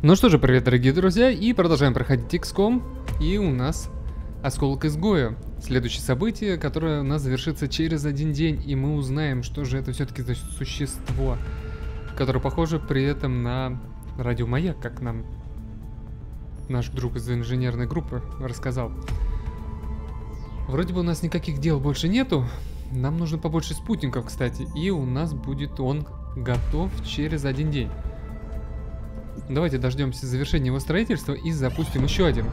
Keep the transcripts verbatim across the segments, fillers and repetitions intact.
Ну что же, привет, дорогие друзья, и продолжаем проходить икс ком, и у нас Осколок Изгоя. Следующее событие, которое у нас завершится через один день, и мы узнаем, что же это все-таки за существо, которое похоже при этом на радиомаяк, как нам наш друг из инженерной группы рассказал. Вроде бы у нас никаких дел больше нету, нам нужно побольше спутников, кстати, и у нас будет он готов через один день. Давайте дождемся завершения его строительства и запустим еще один.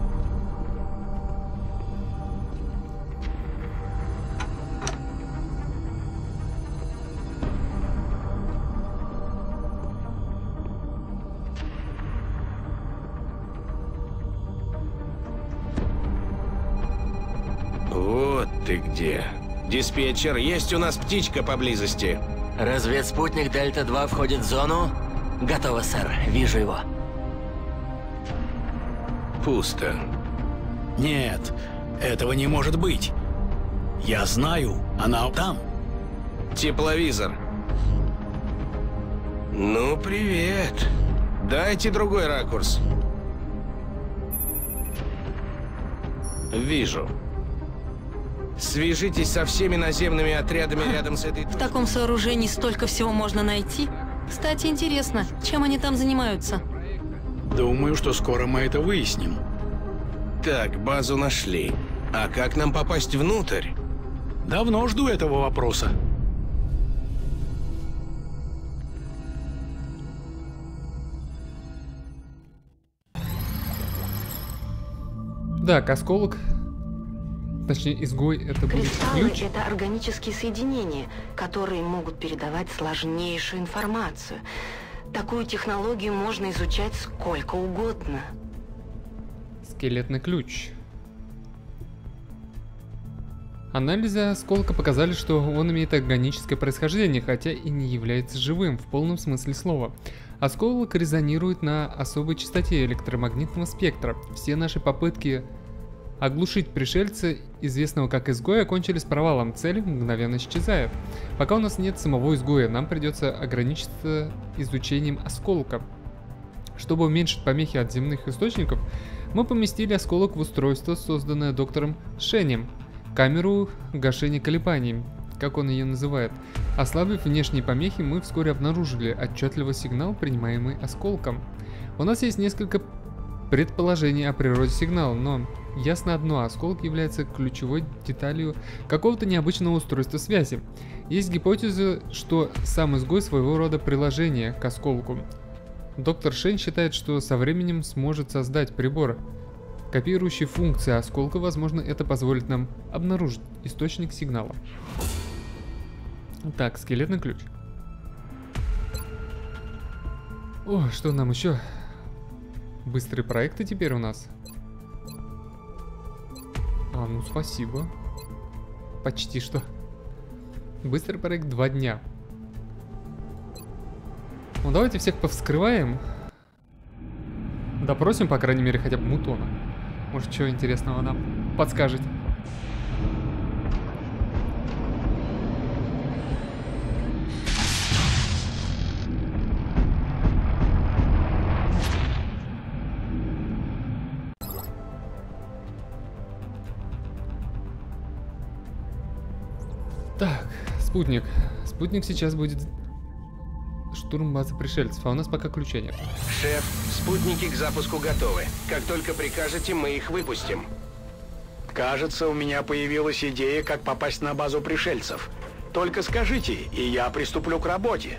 Вот ты где. Диспетчер, есть у нас птичка поблизости. Разведспутник Дельта-два входит в зону. Готово, сэр. Вижу его. Пусто. Нет, этого не может быть. Я знаю, она там. Тепловизор. Ну, привет. Дайте другой ракурс. Вижу. Свяжитесь со всеми наземными отрядами рядом с этой... В таком сооружении столько всего можно найти. Кстати, интересно, чем они там занимаются? Думаю, что скоро мы это выясним. Так, базу нашли. А как нам попасть внутрь? Давно жду этого вопроса. Так, осколок, точнее изгой, это будет Кристаллы ключ. — это органические соединения, которые могут передавать сложнейшую информацию. Такую технологию можно изучать сколько угодно. Скелетный ключ. Анализы осколка показали, что он имеет органическое происхождение, хотя и не является живым в полном смысле слова. Осколок резонирует на особой частоте электромагнитного спектра. Все наши попытки оглушить пришельца, известного как изгоя, окончились провалом. Цель мгновенно исчезает. Пока у нас нет самого изгоя, нам придется ограничиться изучением осколка. Чтобы уменьшить помехи от земных источников, мы поместили осколок в устройство, созданное доктором Шенем. Камеру гашения колебаний, как он ее называет. Ослабив внешние помехи, мы вскоре обнаружили отчетливый сигнал, принимаемый осколком. У нас есть несколько предположений о природе сигнала, но ясно одно: осколок является ключевой деталью какого-то необычного устройства связи. Есть гипотеза, что сам изгой своего рода приложение к осколку. Доктор Шень считает, что со временем сможет создать прибор, копирующий функции осколка. Возможно, это позволит нам обнаружить источник сигнала. Так, скелетный ключ. О, что нам еще? Быстрые проекты теперь у нас. А, ну спасибо. Почти что. Быстрый проект два дня. Ну давайте всех повскрываем. Допросим, по крайней мере, хотя бы Мутона. Может, чего интересного нам подскажет. Так, спутник. Спутник сейчас будет штурм базы пришельцев, а у нас пока ключа нет. Шеф, спутники к запуску готовы. Как только прикажете, мы их выпустим. Кажется, у меня появилась идея, как попасть на базу пришельцев. Только скажите, и я приступлю к работе.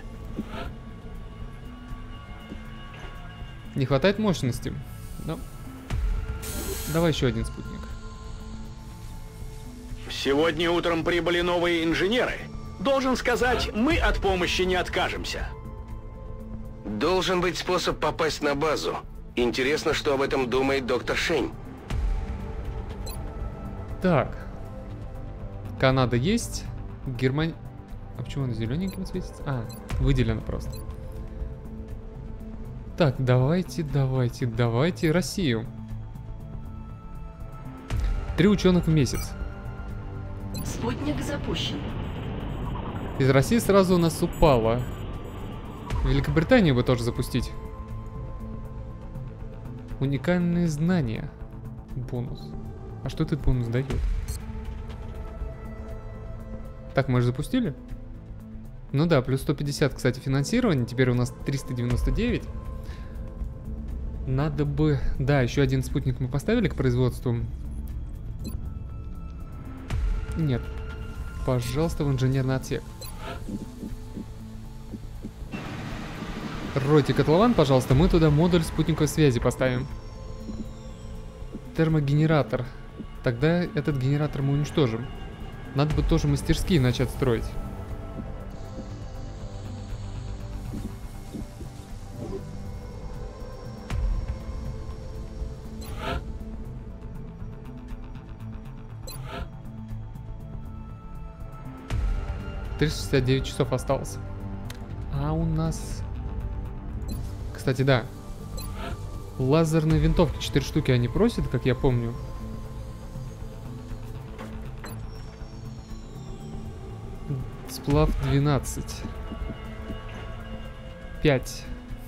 Не хватает мощности. Но... Давай еще один спутник. Сегодня утром прибыли новые инженеры. Должен сказать, мы от помощи не откажемся. Должен быть способ попасть на базу. Интересно, что об этом думает доктор Шень. Так. Канада есть. Германия... А почему она зелененьким светится? А, выделено просто. Так, давайте, давайте, давайте Россию. Три ученых в месяц. Спутник запущен. Из России сразу у нас упало. Великобританию бы тоже запустить. Уникальные знания. Бонус. А что этот бонус дает? Так, мы же запустили? Ну да, плюс сто пятьдесят, кстати, финансирование. Теперь у нас триста девяносто девять. Надо бы... Да, еще один спутник мы поставили к производству. Нет. Пожалуйста, в инженерный отсек. Ройте котлован, пожалуйста. Мы туда модуль спутниковой связи поставим. Термогенератор. Тогда этот генератор мы уничтожим. Надо бы тоже мастерские начать строить. триста шестьдесят девять часов осталось. А у нас... Кстати, да. Лазерные винтовки. четыре штуки они просят, как я помню. Сплав двенадцать. пять.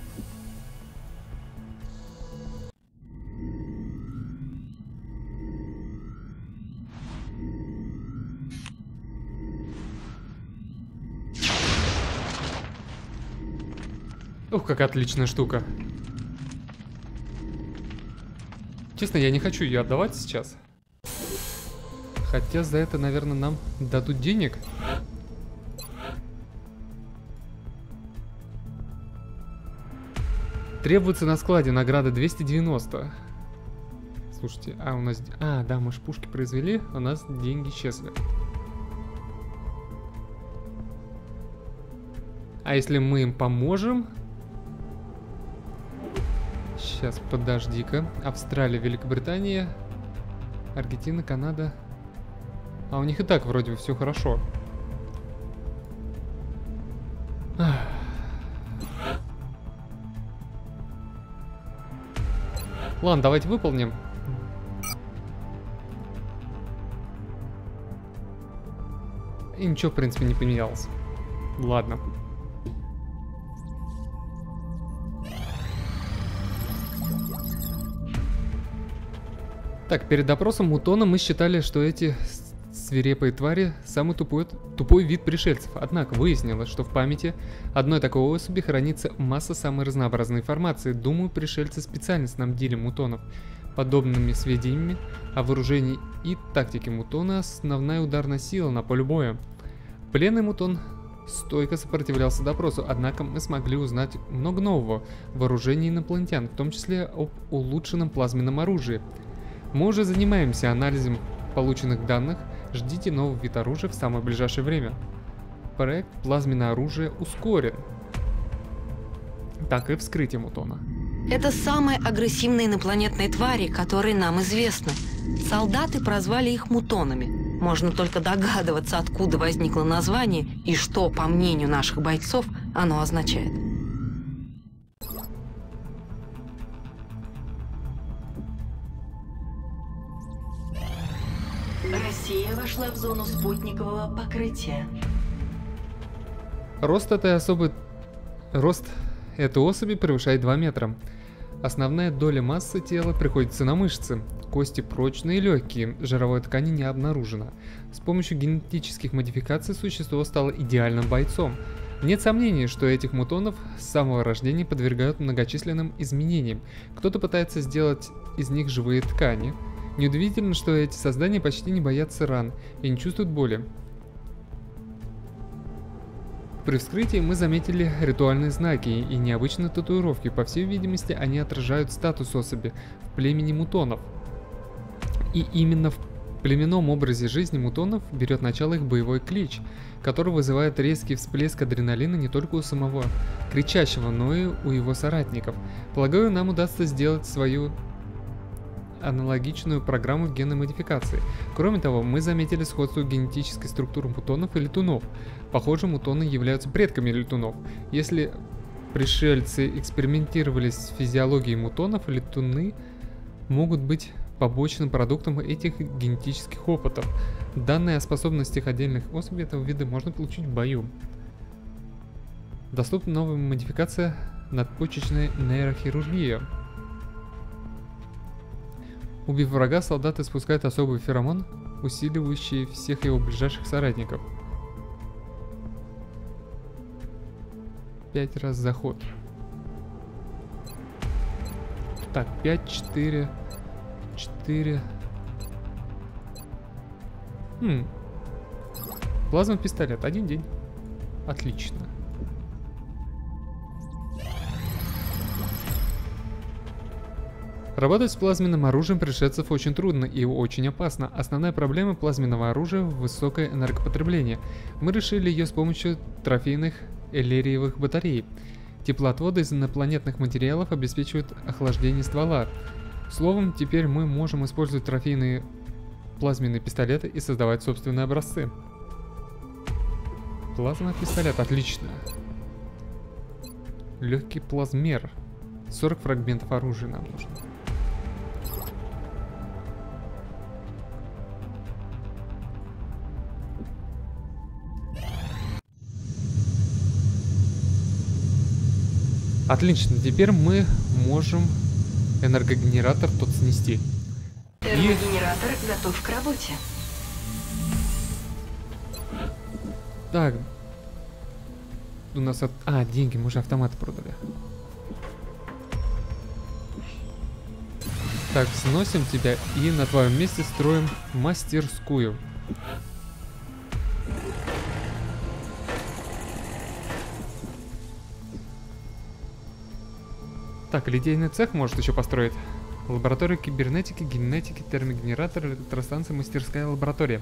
Ух, какая отличная штука. Честно, я не хочу ее отдавать сейчас. Хотя за это, наверное, нам дадут денег. Требуется на складе награда двести девяносто. Слушайте, а у нас... А, да, мы ж пушки произвели, у нас деньги исчезли. А если мы им поможем... Сейчас, подожди-ка. Австралия, Великобритания, Аргентина, Канада. А у них и так вроде бы все хорошо. Ах. Ладно, давайте выполним. И ничего, в принципе, не поменялось. Ладно. Так, перед допросом Мутона мы считали, что эти свирепые твари самый тупой, тупой вид пришельцев. Однако выяснилось, что в памяти одной такой особи хранится масса самой разнообразной информации. Думаю, пришельцы специально снабдили Мутонов подобными сведениями о вооружении и тактике Мутона, основная ударная сила на поле боя. Пленный Мутон стойко сопротивлялся допросу, однако мы смогли узнать много нового в вооружении инопланетян, в том числе об улучшенном плазменном оружии. Мы уже занимаемся анализом полученных данных. Ждите новый вид оружия в самое ближайшее время. Проект «Плазменное оружие» ускорен. Так и вскрытие Мутона. Это самые агрессивные инопланетные твари, которые нам известны. Солдаты прозвали их мутонами. Можно только догадываться, откуда возникло название и что, по мнению наших бойцов, оно означает. Россия вошла в зону спутникового покрытия. Рост этой особы... Рост этой особи превышает два метра. Основная доля массы тела приходится на мышцы. Кости прочные и легкие, жировой ткани не обнаружено. С помощью генетических модификаций существо стало идеальным бойцом. Нет сомнений, что этих мутонов с самого рождения подвергают многочисленным изменениям. Кто-то пытается сделать из них живые ткани. Неудивительно, что эти создания почти не боятся ран и не чувствуют боли. При вскрытии мы заметили ритуальные знаки и необычные татуировки. По всей видимости, они отражают статус особи в племени мутонов. И именно в племенном образе жизни мутонов берет начало их боевой клич, который вызывает резкий всплеск адреналина не только у самого кричащего, но и у его соратников. Полагаю, нам удастся сделать свою аналогичную программу генной модификации. Кроме того, мы заметили сходство генетической структуры мутонов и летунов. Похоже, мутоны являются предками летунов. Если пришельцы экспериментировали с физиологией мутонов, летуны могут быть побочным продуктом этих генетических опытов. Данные о способностях отдельных особей этого вида можно получить в бою. Доступна новая модификация надпочечной нейрохирургии. Убив врага, солдаты спускают особый феромон, усиливающий всех его ближайших соратников. Пять раз заход. Так, пять, четыре, четыре. Хм. Плазмовый пистолет. Один день. Отлично. Работать с плазменным оружием пришельцев очень трудно и очень опасно. Основная проблема плазменного оружия – высокое энергопотребление. Мы решили ее с помощью трофейных эллириевых батарей. Теплоотводы из инопланетных материалов обеспечивают охлаждение ствола. Словом, теперь мы можем использовать трофейные плазменные пистолеты и создавать собственные образцы. Плазменный пистолет, отлично. Легкий плазмер. сорок фрагментов оружия нам нужно. Отлично, теперь мы можем энергогенератор тот снести. Термогенератор готов к работе. Так. У нас... От... А, деньги, мы же автоматы продали. Так, сносим тебя и на твоем месте строим мастерскую. Так, литейный цех может еще построить. Лаборатория кибернетики, генетики, термогенератор, электростанция, мастерская лаборатория.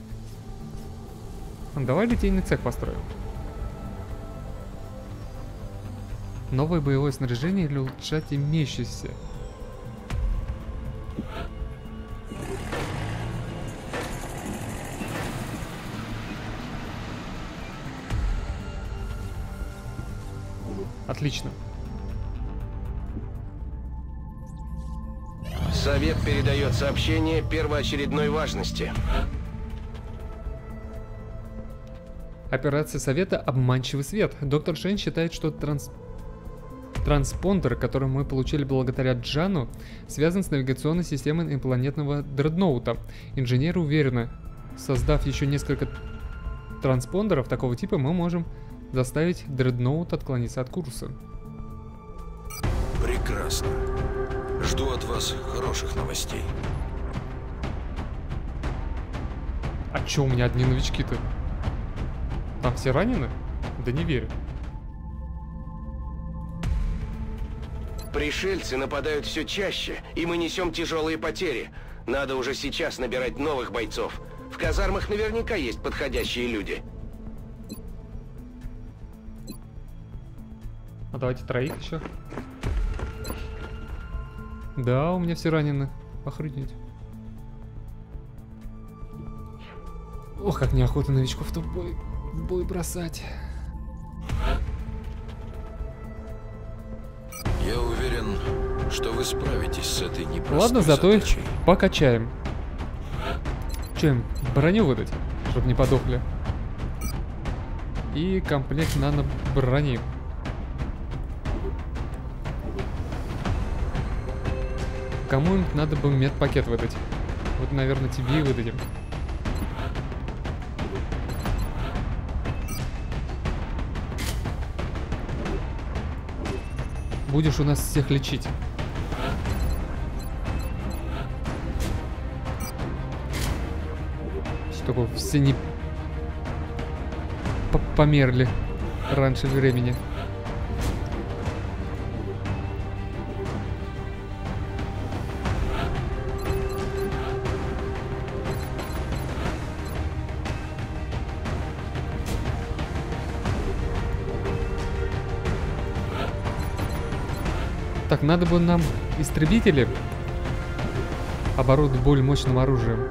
Давай литейный цех построим. Новое боевое снаряжение или улучшать имеющееся. Отлично. Совет передает сообщение первоочередной важности. Операция Совета «Обманчивый свет». Доктор Шейн считает, что транс... транспондер, который мы получили благодаря Джану, связан с навигационной системой инопланетного дредноута. Инженеры уверены, создав еще несколько транспондеров такого типа, мы можем заставить дредноут отклониться от курса. Прекрасно. Жду от вас хороших новостей. А чё у меня одни новички-то? Там все ранены? Да не верю. Пришельцы нападают все чаще, и мы несем тяжелые потери. Надо уже сейчас набирать новых бойцов. В казармах наверняка есть подходящие люди. А давайте троих еще. Да, у меня все ранены. Охренеть. Ох, как неохота новичков-то в бой, в бой бросать. Я уверен, что вы справитесь с этой непростой Ладно, зато их задачей. покачаем. Че им, броню выдать, чтобы не подохли. И комплект нано-брони. Кому-нибудь надо бы медпакет выдать. Вот, наверное, тебе и выдадим. Будешь у нас всех лечить. Чтобы все не померли раньше времени. Так, надо бы нам истребители оборудовать более мощным оружием,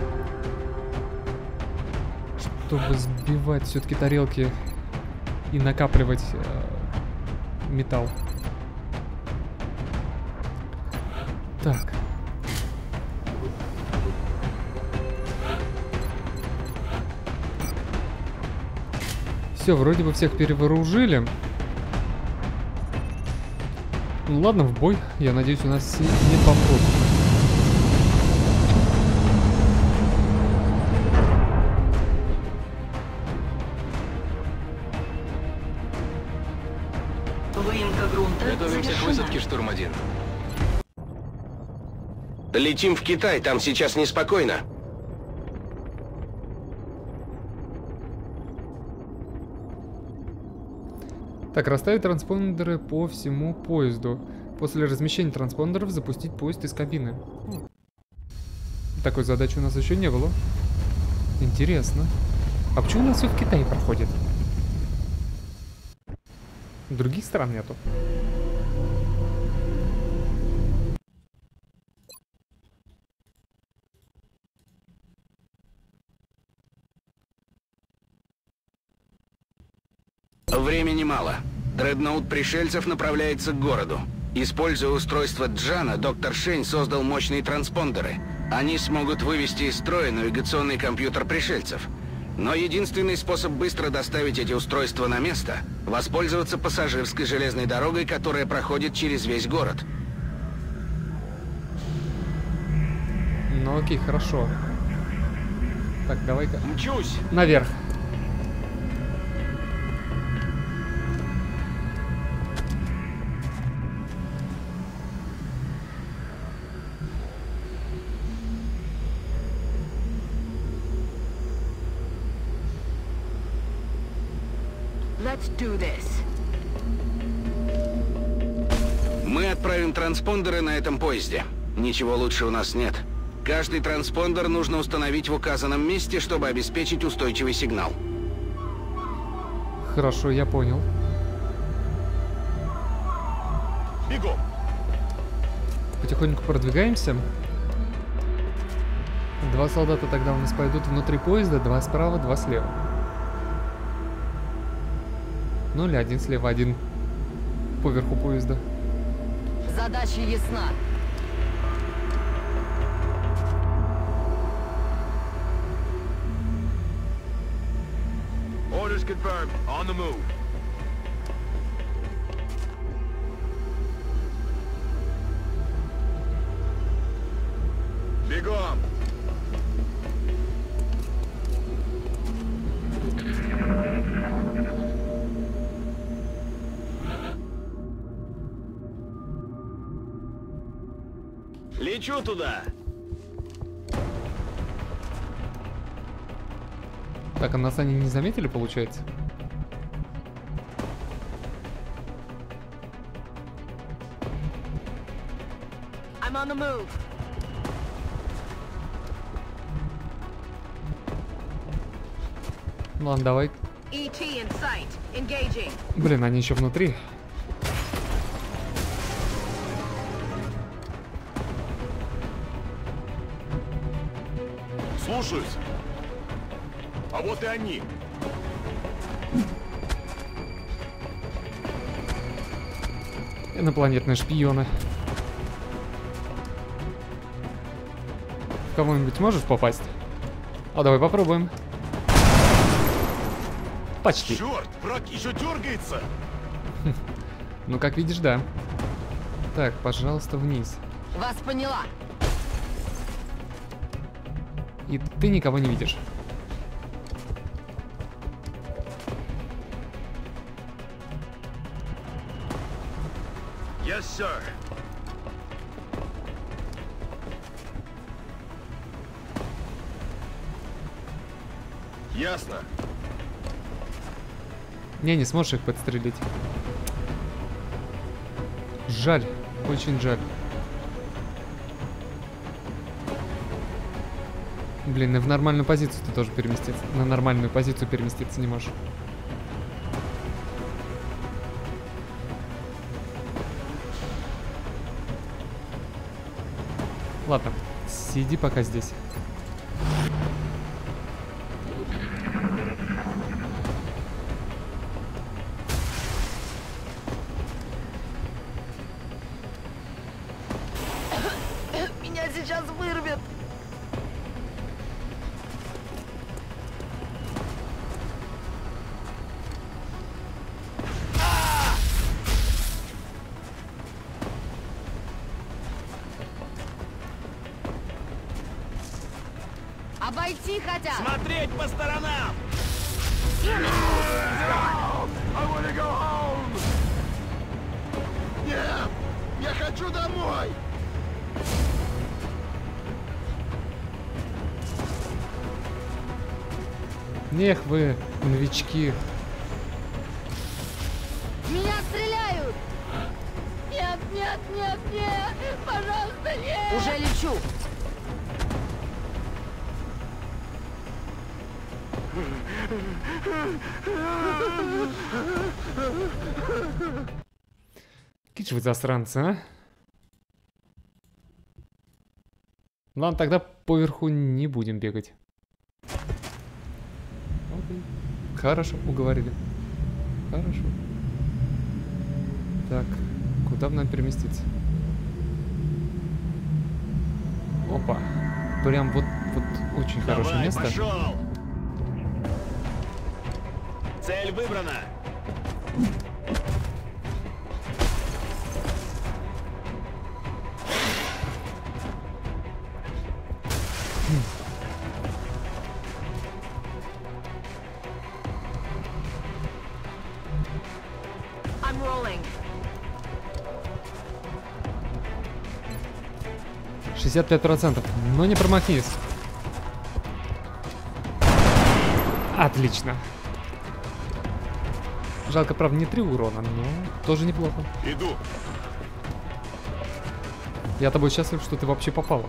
чтобы сбивать все-таки тарелки и накапливать э, металл. Так. Все, вроде бы всех перевооружили. Ну ладно, в бой. Я надеюсь, у нас не попрут. высадки, штурм один. Летим в Китай, там сейчас неспокойно. Так, расставить транспондеры по всему поезду. После размещения транспондеров запустить поезд из кабины. Такой задачи у нас еще не было. Интересно. А почему у нас все в Китае проходит? Других стран нету. Времени мало. Дредноут пришельцев направляется к городу. Используя устройство Джана, доктор Шень создал мощные транспондеры. Они смогут вывести из строя навигационный компьютер пришельцев. Но единственный способ быстро доставить эти устройства на место – воспользоваться пассажирской железной дорогой, которая проходит через весь город. Ну окей, хорошо. Так, давай-ка. Мчусь! Наверх. Let's do this. Мы отправим транспондеры на этом поезде. Ничего лучше у нас нет. Каждый транспондер нужно установить в указанном месте, чтобы обеспечить устойчивый сигнал. Хорошо, я понял. Бегом! Потихоньку продвигаемся. Два солдата тогда у нас пойдут внутри поезда, два справа, два слева. Ну или один слева, один поверху поезда. Задача ясна. Orders confirmed. On the move. Бегом! Лечу туда! Так, а нас они не заметили, получается? I'm on the move. Ладно, давай. E T in sight. Engaging. Блин, они еще внутри. Слушаюсь. А вот и они. Инопланетные шпионы. В кого-нибудь можешь попасть? А давай попробуем. Почти. Черт, враг еще дергается. Ну, как видишь, да. Так, пожалуйста, вниз. Вас поняла. И ты никого не видишь. Yes, sir. Ясно. Не, не сможешь их подстрелить. Жаль, очень жаль. Блин, и в нормальную позицию ты тоже переместиться. На нормальную позицию переместиться не можешь. Ладно, сиди пока здесь. Меня сейчас вырвет. Обойти хотят. Смотреть по сторонам. I wanna go home. Yeah. хочу домой! Эх вы, новички. Меня стреляют! Нет, нет, нет, нет! Пожалуйста, нет! Уже лечу! Какие же вы засранцы, а? Ладно, тогда поверху не будем бегать. Окей. Хорошо, уговорили. Хорошо. Так, куда бы нам переместиться? Опа. Прям вот, вот очень хорошее Давай, место. Пошел! Цель выбрана! I'm rolling. шестьдесят пять процентов. Но не промахнись. Отлично. Жалко, правда, не три урона, но тоже неплохо. Иду. Я тобой счастлив, что ты вообще попала.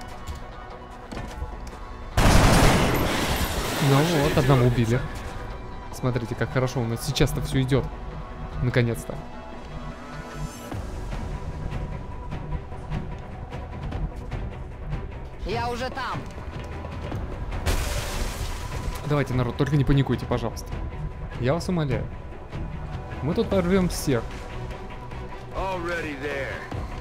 Ну вот, одного убили. Смотрите, как хорошо у нас сейчас-то все идет. Наконец-то. Я уже там. Давайте, народ, только не паникуйте, пожалуйста. Я вас умоляю. Мы тут порвем всех. Already there.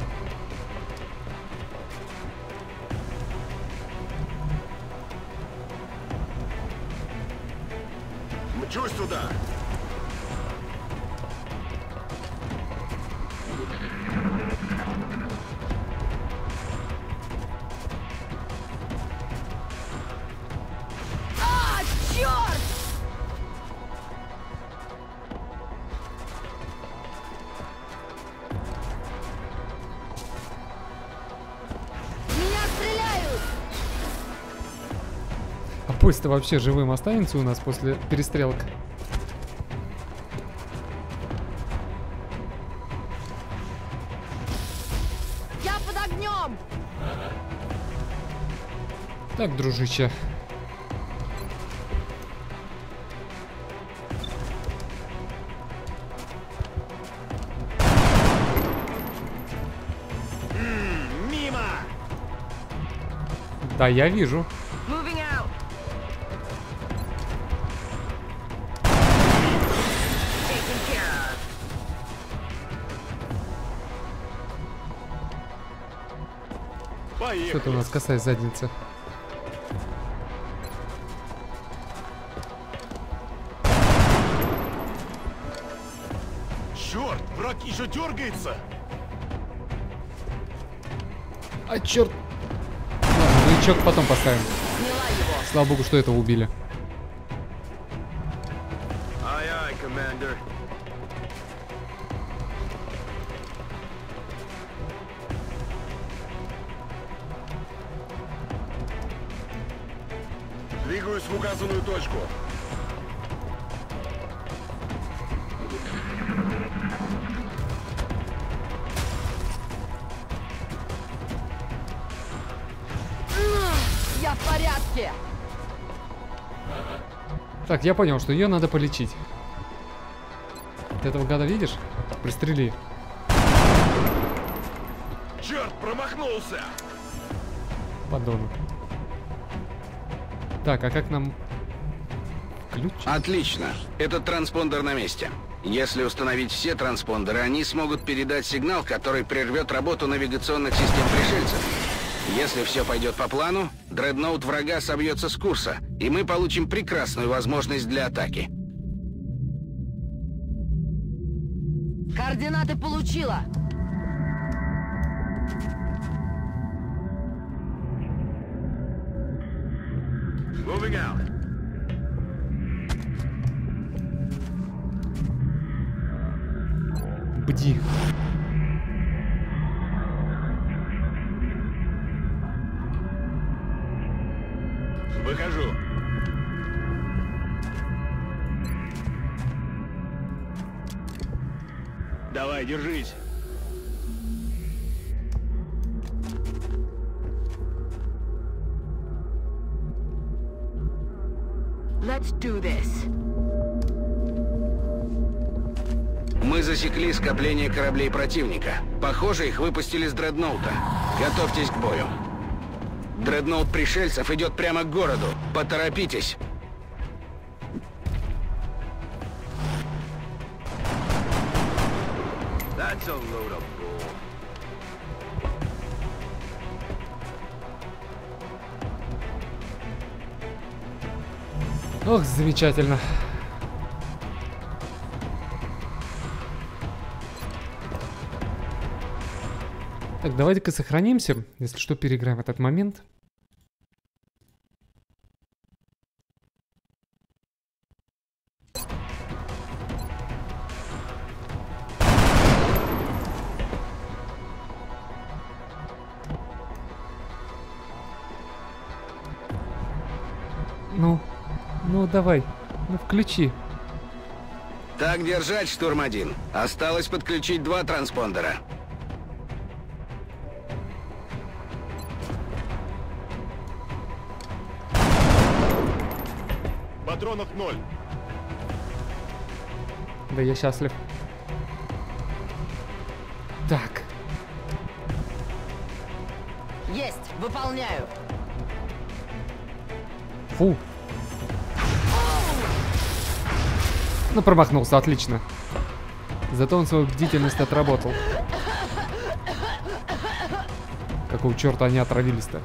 Мчусь сюда. А, черт! Меня стреляют! А поезд-то вообще живым останется у нас после перестрелок? Я под огнем! Так, дружище. Мимо! Да, я вижу. Moving out! Taken care of. Поехали. Что-то у нас косая задница. Черт, враг еще дергается. А, черт. Ладно, маячок потом поставим. Сняла его. Слава богу, что этого убили. Ай-ай, командир. Двигаюсь в указанную точку. Я в порядке! Так, я понял, что ее надо полечить. Ты этого гада видишь? Пристрели. Черт, промахнулся! Подонок. Так, а как нам... Ключ? Отлично. Этот транспондер на месте. Если установить все транспондеры, они смогут передать сигнал, который прервет работу навигационных систем пришельцев. Если все пойдет по плану, дредноут врага собьется с курса, и мы получим прекрасную возможность для атаки. Координаты получила. Moving out. Бди. Давай, держись. Let's do this. Мы засекли скопление кораблей противника. Похоже, их выпустили с дредноута. Готовьтесь к бою. Дредноут пришельцев идет прямо к городу. Поторопитесь. That's a load of bull. Ох, замечательно. Так, давайте-ка сохранимся. Если что, переиграем этот момент. Ну, ну давай, ну включи. Так держать, штурм один. Осталось подключить два транспондера. Патронов ноль. Да я счастлив. Так. Есть, выполняю. Фу. Ну, промахнулся, отлично. Зато он свою бдительность отработал. Какого черта они отравились-то?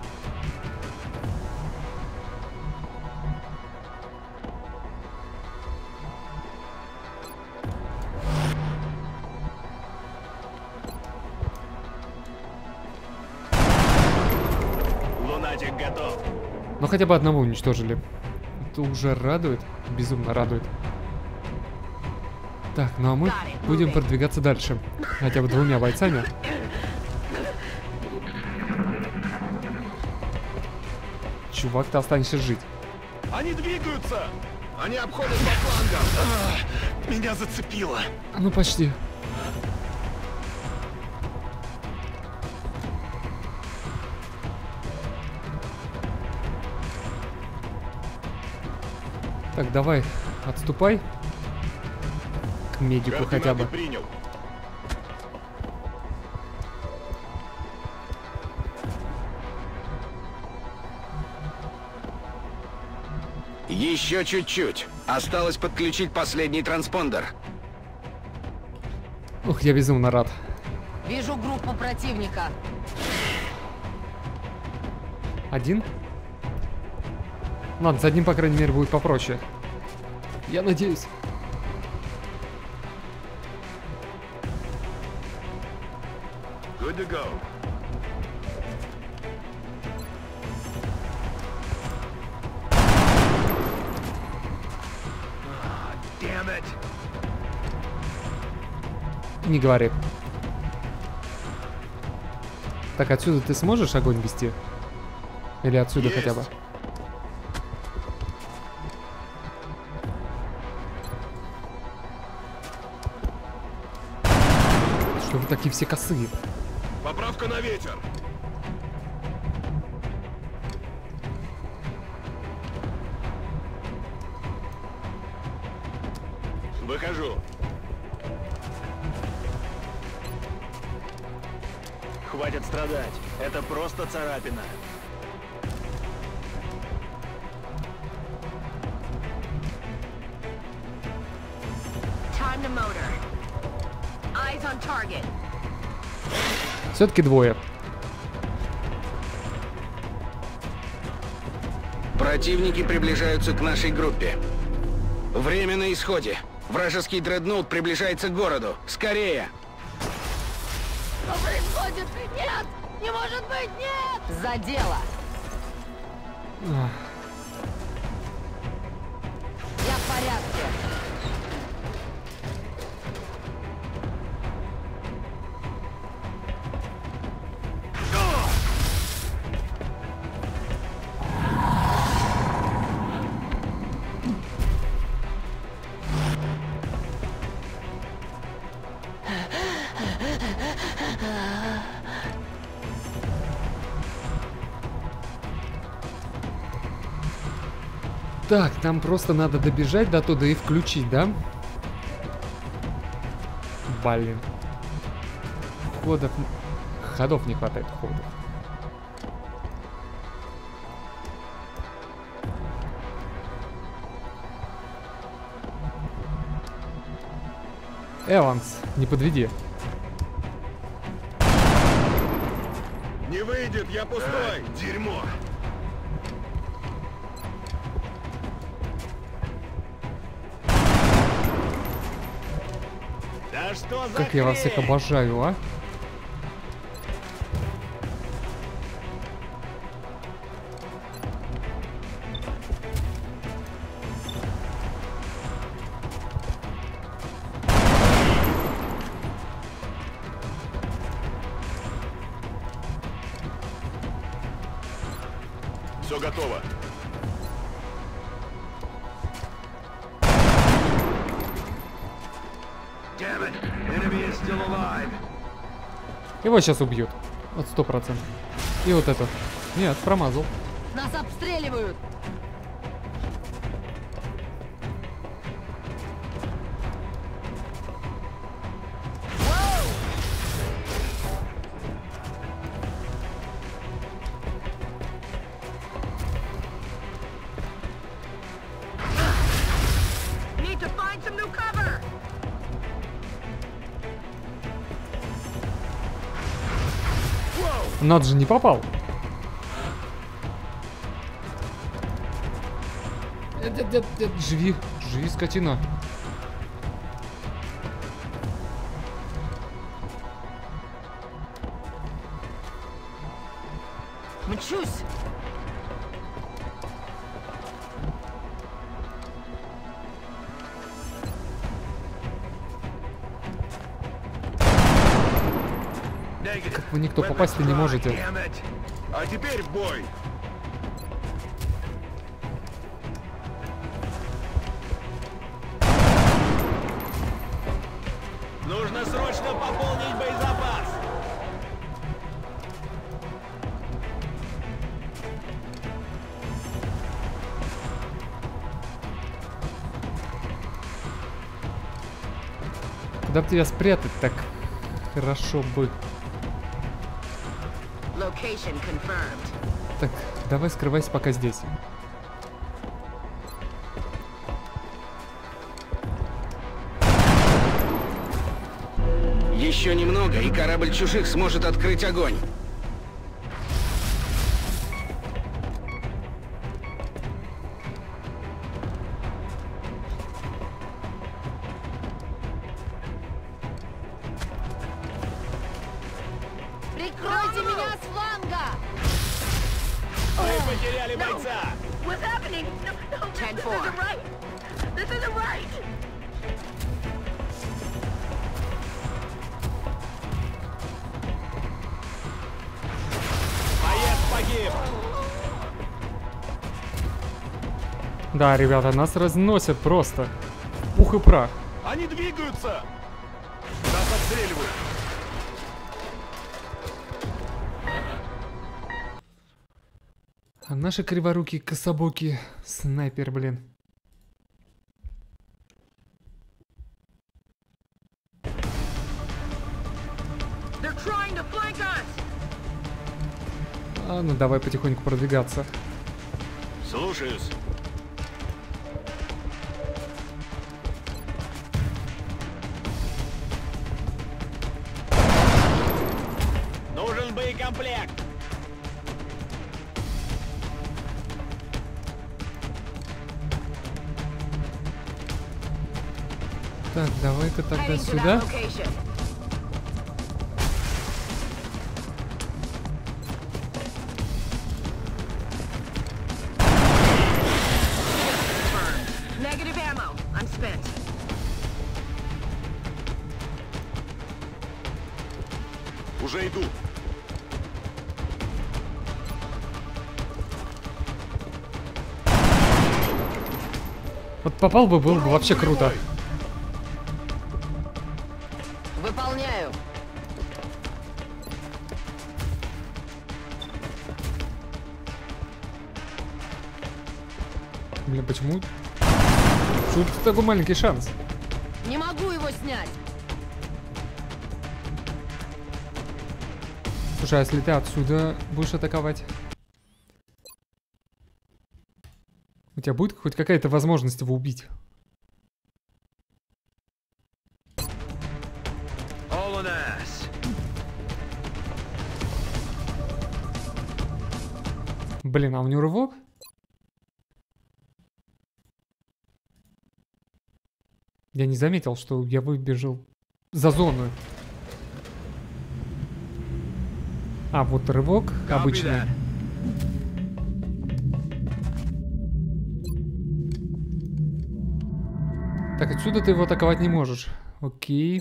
Лунатик готов. Ну, хотя бы одного уничтожили. Это уже радует. Безумно радует. Так, ну а мы будем продвигаться дальше. Хотя бы двумя бойцами. Чувак, ты останешься жить. Они двигаются! Они обходят по флангам! А, меня зацепило! А ну почти. Так, давай, отступай. К медику хотя бы. Принял. Еще чуть-чуть. Осталось подключить последний транспондер. Ух, я безумно рад. Вижу группу противника. Один? Ладно, с одним, по крайней мере, будет попроще. Я надеюсь. Good to go. Ah, damn it. Не говори. Так, отсюда ты сможешь огонь вести? Или отсюда Есть. хотя бы? Что вы такие все косые? Поправка на ветер. Выхожу. Хватит страдать. Это просто царапина. Time to motor. Eyes on target. Все-таки двое. Противники приближаются к нашей группе. Время на исходе. Вражеский дредноут приближается к городу. Скорее! Что происходит? Нет! Не может быть, нет! За дело! Ах. Я в порядке. Так, нам просто надо добежать до туда и включить, да? Блин. Ходов... Ходов не хватает, ходов. Эванс, не подведи. Не выйдет, я пустой. Э, дерьмо. Да что за Как я вас всех обожаю, а? Все готово. Его сейчас убьют. Вот сто процентов. И вот это. Нет, промазал. Нас обстреливают! Надо же, не попал. Дед, дед, дед, живи, живи, скотина. Мчусь! Как вы никто попасть-то не можете. А теперь в бой. Нужно срочно пополнить боезапас. Куда бы тебя спрятать так хорошо бы. Так, давай скрывайся пока здесь. Еще немного, и корабль чужих сможет открыть огонь. Прикройте меня с фланга! Мы потеряли бойца! What's happening? No, no, this isn't right! This isn't right! Боец погиб! Да, ребята, нас разносят просто. В пух и прах. Они двигаются! Нас отстреливают! А наши криворукие кособокие снайпер, блин. А, ну давай потихоньку продвигаться. Слушаюсь. Нужен боекомплект. Так, давай-ка тогда сюда. Уже иду. Вот попал бы, было бы вообще круто. Выполняю. Блин, почему? Почему тут такой маленький шанс? Не могу его снять. Слушай, а если ты отсюда будешь атаковать? У тебя будет хоть какая-то возможность его убить? Блин, а у него рывок? Я не заметил, что я выбежал за зону. А, вот рывок обычный. Так, отсюда ты его атаковать не можешь. Окей.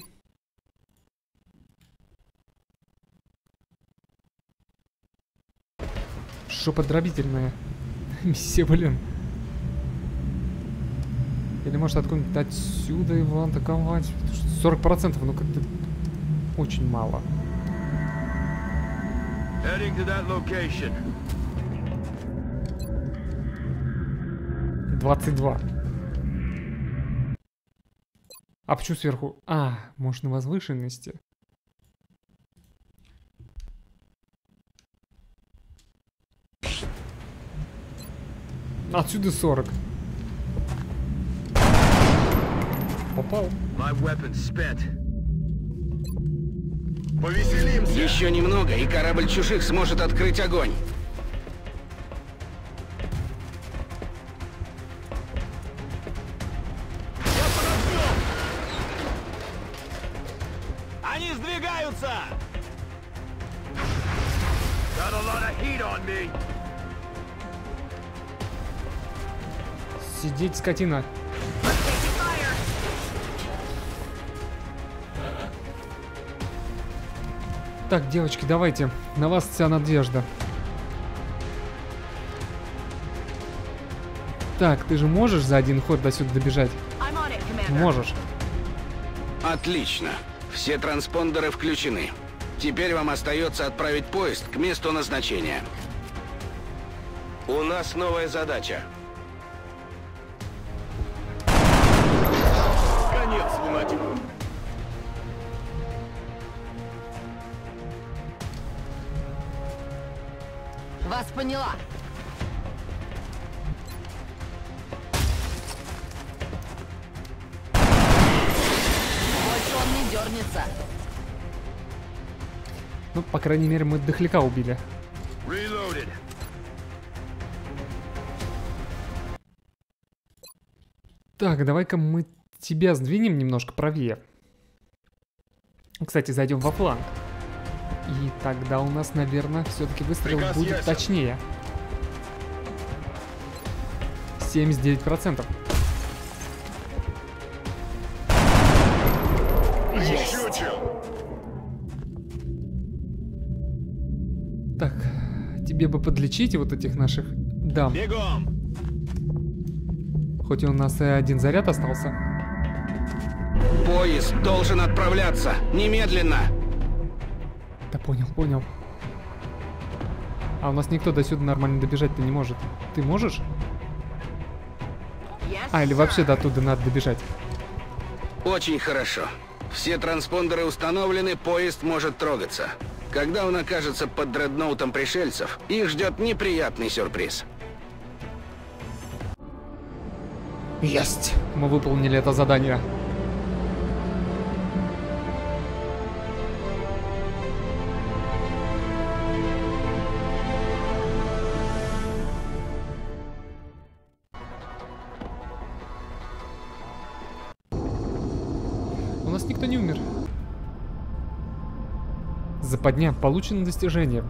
Шоподробительная миссия, блин. Или может откуда-нибудь отсюда его атаковать? сорок процентов, ну как-то очень мало. двадцать два. А почему сверху? А, может на возвышенности? Отсюда сорок. Попал. Повеселимся. Еще немного, и корабль чужих сможет открыть огонь. Я подожду! Они сдвигаются! Got a lot of heat on me. Сидеть, скотина. Так, девочки, давайте. На вас вся надежда. Так, ты же можешь за один ход до сюда добежать? Можешь. Отлично. Все транспондеры включены. Теперь вам остается отправить поезд к месту назначения. У нас новая задача. Конец, лунатику. Вас поняла. Больше он не дернется. Ну, по крайней мере, мы дохляка убили. Reloaded. Так, давай-ка мы тебя сдвинем немножко правее. Кстати, зайдем во фланг. И тогда у нас, наверное, все-таки выстрел Приказ будет ясен. точнее. семьдесят девять процентов. Чучел. Так, тебе бы подлечить вот этих наших дам. Бегом. Хоть и у нас и один заряд остался. Поезд должен отправляться. Немедленно. Да понял, понял. А у нас никто до сюда нормально добежать-то не может. Ты можешь? А, или вообще до туда надо добежать? Очень хорошо. Все транспондеры установлены, поезд может трогаться. Когда он окажется под дредноутом пришельцев, их ждет неприятный сюрприз. Есть! Мы выполнили это задание. У нас никто не умер. Западня. Получено достижение.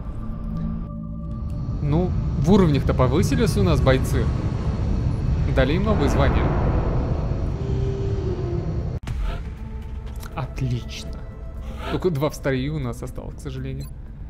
Ну, в уровнях-то повысились у нас бойцы. Дали им новые звания. Отлично. Только два в старью у нас осталось, к сожалению.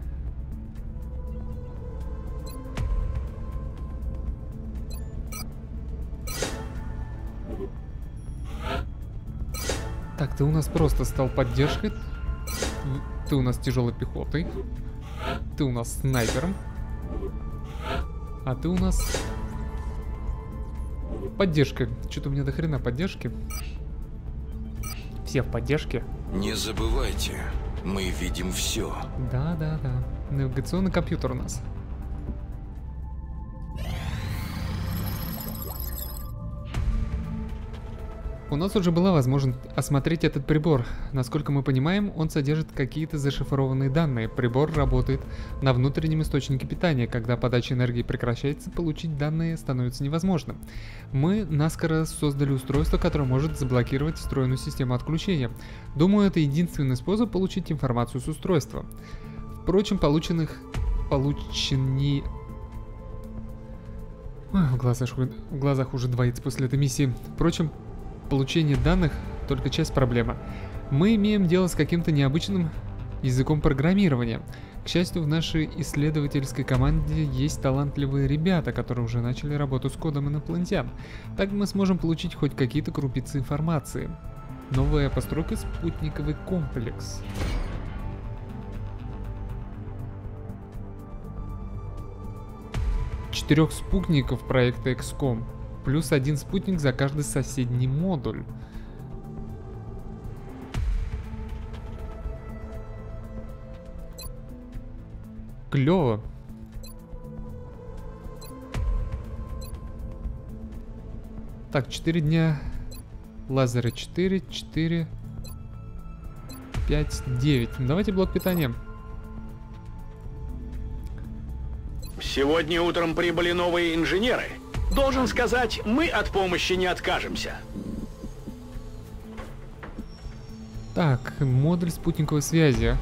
Так, ты у нас просто стал поддержкой. Ты у нас тяжелой пехотой. Ты у нас снайпером. А ты у нас Поддержка. Что-то у меня до хрена поддержки. Все в поддержке. Не забывайте, мы видим все. Да, да, да. Навигационный компьютер у нас. У нас уже была возможность осмотреть этот прибор. Насколько мы понимаем, он содержит какие-то зашифрованные данные. Прибор работает на внутреннем источнике питания. Когда подача энергии прекращается, получить данные становится невозможным. Мы наскоро создали устройство, которое может заблокировать встроенную систему отключения. Думаю, это единственный способ получить информацию с устройства. Впрочем, полученных... Получени... Ой, в глазах, в глазах уже двоится после этой миссии. Впрочем, получение данных — только часть проблемы. Мы имеем дело с каким-то необычным языком программирования. К счастью, в нашей исследовательской команде есть талантливые ребята, которые уже начали работу с кодом инопланетян. Так мы сможем получить хоть какие-то крупицы информации. Новая постройка — спутниковый комплекс. Четырех спутников проекта икс ком. Плюс один спутник за каждый соседний модуль. Клево. Так, четыре дня. Лазеры четыре, четыре, пять, девять. Давайте блок питания. Сегодня утром прибыли новые инженеры. Должен сказать, мы от помощи не откажемся. Так, модуль спутниковой связи.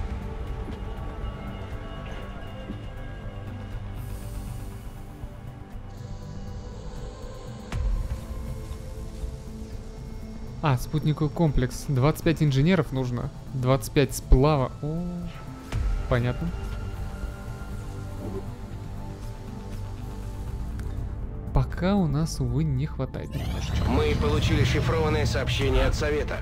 А, спутниковый комплекс. двадцать пять инженеров нужно. двадцать пять сплава. О, понятно. Пока у нас, увы, не хватает немножечко. Мы получили шифрованное сообщение от Совета.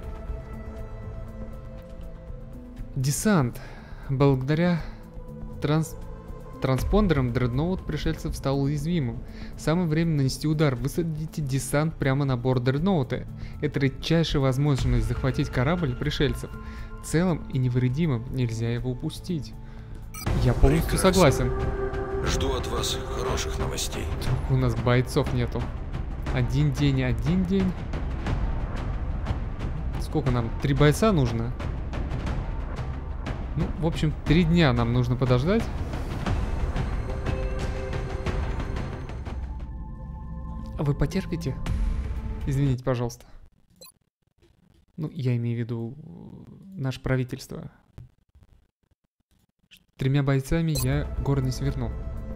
Десант. Благодаря транс... транспондерам дредноут пришельцев стал уязвимым. Самое время нанести удар. Высадите десант прямо на борт дредноута. Это редчайшая возможность захватить корабль пришельцев. Целым и невредимым. Нельзя его упустить. Я полностью Прекрасно. согласен. Жду от вас хороших новостей. У нас бойцов нету. Один день, один день. Сколько нам? Три бойца нужно? Ну, в общем, три дня нам нужно подождать. А вы потерпите? Извините, пожалуйста. Ну, я имею в виду наше правительство. Тремя бойцами я город не сверну.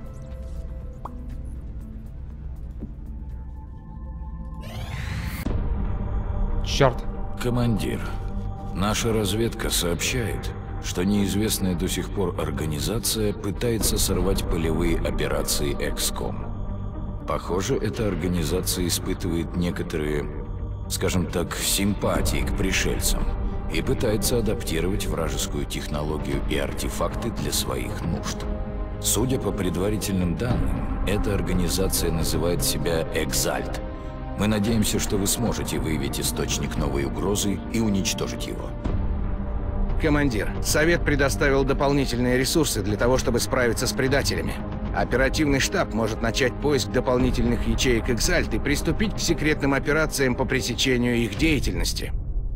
Черт. Командир, наша разведка сообщает, что неизвестная до сих пор организация пытается сорвать полевые операции икс ком. Похоже, эта организация испытывает некоторые, скажем так, симпатии к пришельцам и пытается адаптировать вражескую технологию и артефакты для своих нужд. Судя по предварительным данным, эта организация называет себя «Экзальт». Мы надеемся, что вы сможете выявить источник новой угрозы и уничтожить его. Командир, Совет предоставил дополнительные ресурсы для того, чтобы справиться с предателями. Оперативный штаб может начать поиск дополнительных ячеек Экзальт и приступить к секретным операциям по пресечению их деятельности.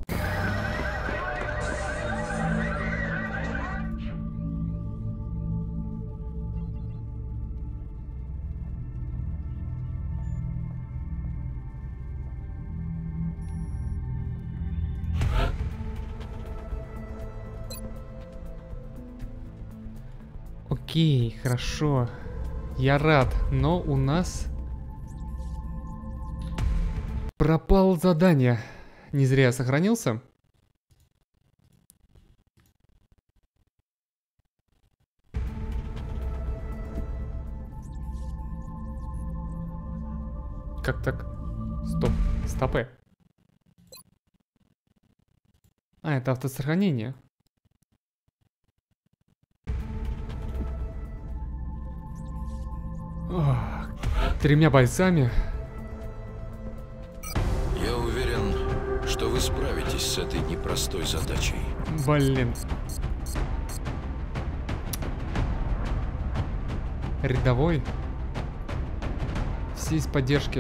Окей, хорошо. Я рад, но у нас пропало задание. Не зря я сохранился. Как так? Стоп, стопы. А, это автосохранение. Ох, тремя бойцами. с этой непростой задачей. Блин. Рядовой. Все из поддержки.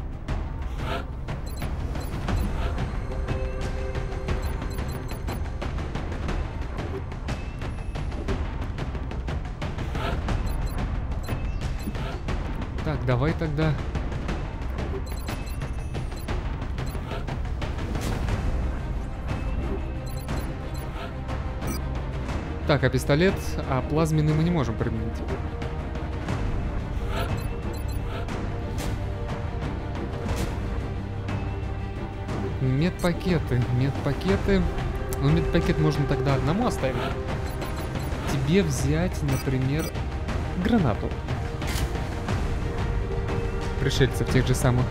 Так, давай тогда. Так, а пистолет, а плазменный мы не можем применить. Медпакеты, медпакеты. Ну, медпакет можно тогда одному оставить. Тебе взять, например, гранату. Пришельцев тех же самых.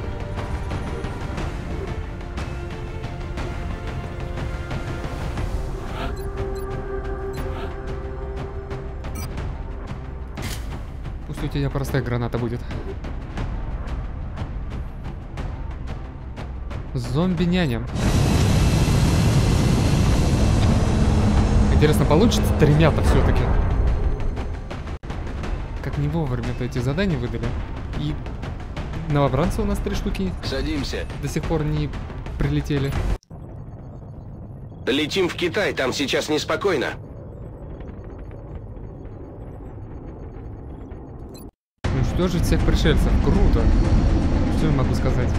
Пусть у тебя простая граната будет. Зомби-няня. Интересно, получится тремя-то все-таки? Как не вовремя-то эти задания выдали. И новобранцы у нас три штуки. Садимся. До сих пор не прилетели. Летим в Китай, там сейчас неспокойно. Уничтожить всех пришельцев. Круто. Что я могу сказать?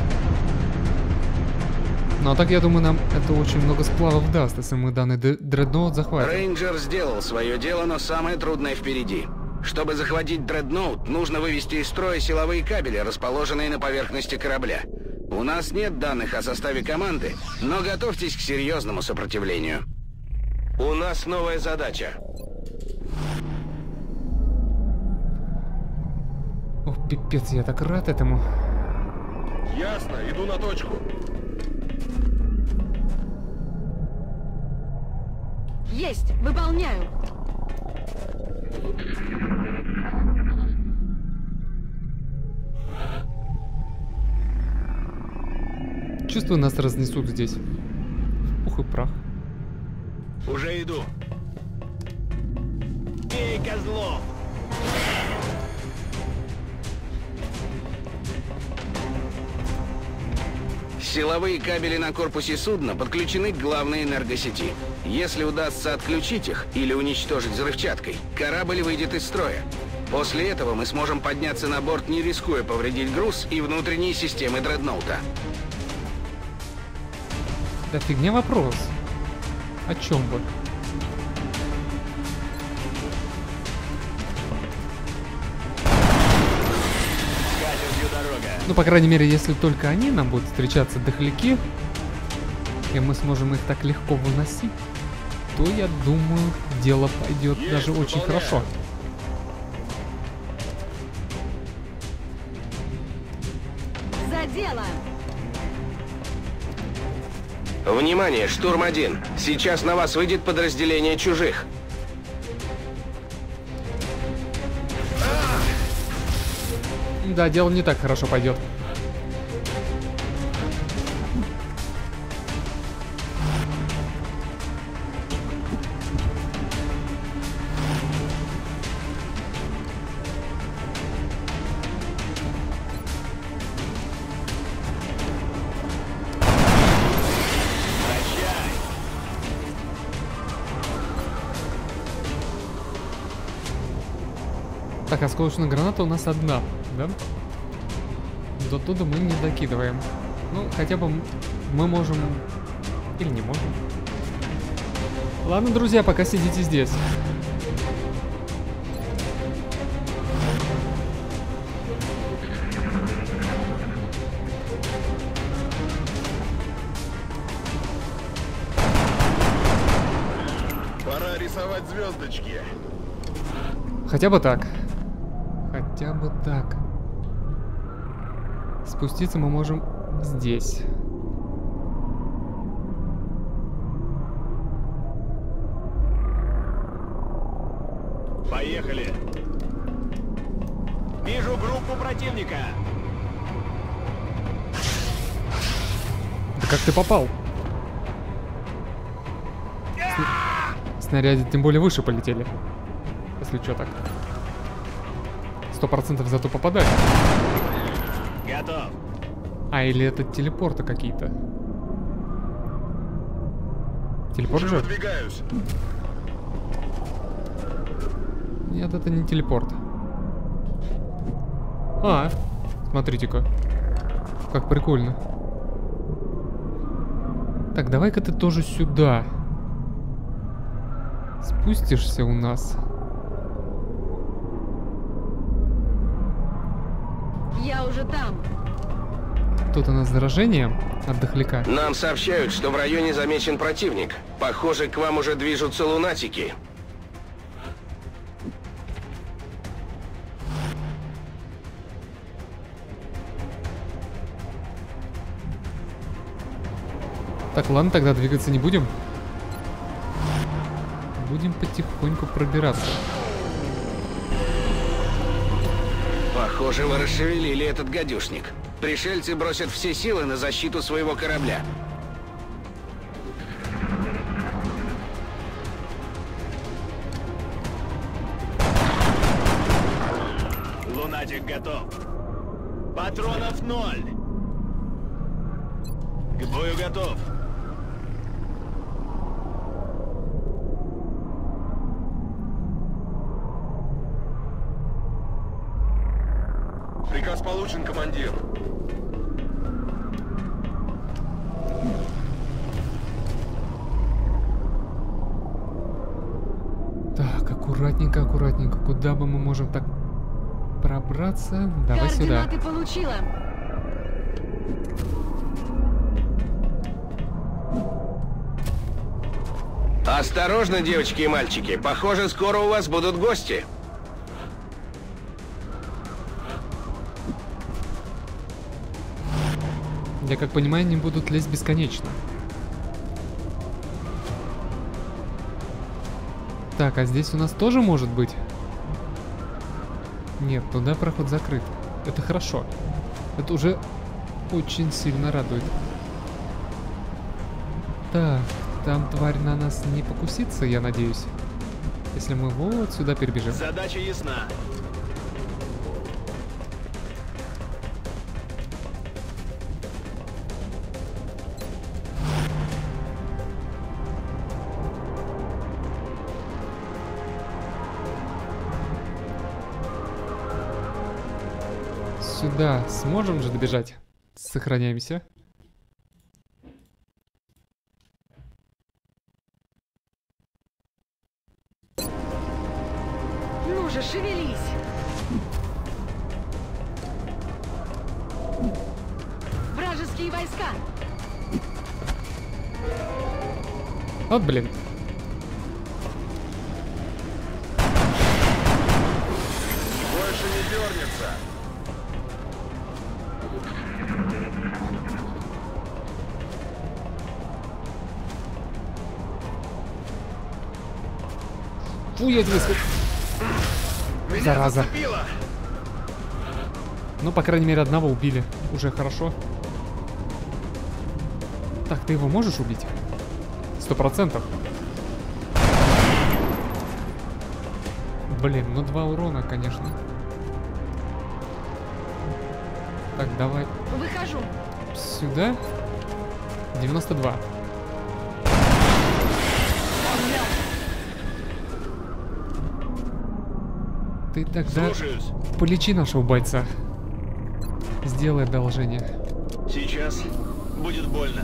Ну а так, я думаю, нам это очень много сплавов даст, если мы данный дредноут захватим. Рейнджер сделал свое дело, но самое трудное впереди. Чтобы захватить дредноут, нужно вывести из строя силовые кабели, расположенные на поверхности корабля. У нас нет данных о составе команды, но готовьтесь к серьезному сопротивлению. У нас новая задача. Ох, пипец, я так рад этому. Ясно, иду на точку. Есть, выполняю. Чувствую, нас разнесут здесь. Пух и прах. Уже иду. Эй, козлов! Силовые кабели на корпусе судна подключены к главной энергосети. Если удастся отключить их или уничтожить взрывчаткой, корабль выйдет из строя. После этого мы сможем подняться на борт, не рискуя повредить груз и внутренние системы дредноута. Да фигня вопрос. О чем вы? Ну, по крайней мере, если только они нам будут встречаться дохляки, и мы сможем их так легко выносить, то, я думаю, дело пойдет Есть, даже выполняю. Очень хорошо. За дело! Внимание, штурм один. Сейчас на вас выйдет подразделение чужих. Да, дело не так хорошо пойдет. Так, осколочная граната у нас одна, да? До туда мы не докидываем. Ну, хотя бы мы можем... Или не можем. Ладно, друзья, пока сидите здесь. Пора рисовать звездочки. Хотя бы так. Хотя бы так. Спуститься мы можем здесь. Поехали. Вижу группу противника. Да как ты попал? снаряде тем более выше полетели. Если что так. Сто процентов зато попадают. Готов. А, или это телепорты какие-то. Телепорт Уже же? выдвигаюсь. Нет, это не телепорт. А, смотрите-ка. Как прикольно. Так, давай-ка ты тоже сюда. Спустишься у нас. Я уже там. Тут у нас заражение от дохляка. Нам сообщают, что в районе замечен противник. Похоже, к вам уже движутся лунатики. Так, ладно, тогда двигаться не будем. Будем потихоньку пробираться. Похоже, вы расшевелили этот гадюшник. Пришельцы бросят все силы на защиту своего корабля. Лунатик готов. Патронов ноль. К бою готов. Приказ получен, командир. Так, аккуратненько, аккуратненько. Куда бы мы можем так пробраться? Давай сюда. Координаты получила. Осторожно, девочки и мальчики. Похоже, скоро у вас будут гости. Я как понимаю, они будут лезть бесконечно. Так, а здесь у нас тоже может быть? Нет, туда проход закрыт. Это хорошо. Это уже очень сильно радует. Так, там тварь на нас не покусится, я надеюсь. Если мы вот сюда перебежим. Задача ясна. Сюда сможем же добежать? Сохраняемся. Ну же, шевелись. Вражеские войска. Вот, блин. Больше не дернется. Фу, я тебе скажу. Зараза. Зацепило. Ну, по крайней мере, одного убили. Уже хорошо. Так, ты его можешь убить? Сто процентов. Блин, ну два урона, конечно. Так, давай Выхожу. сюда. девяносто два. Ты тогда Слушаюсь. полечи нашего бойца. Сделай одолжение. Сейчас будет больно.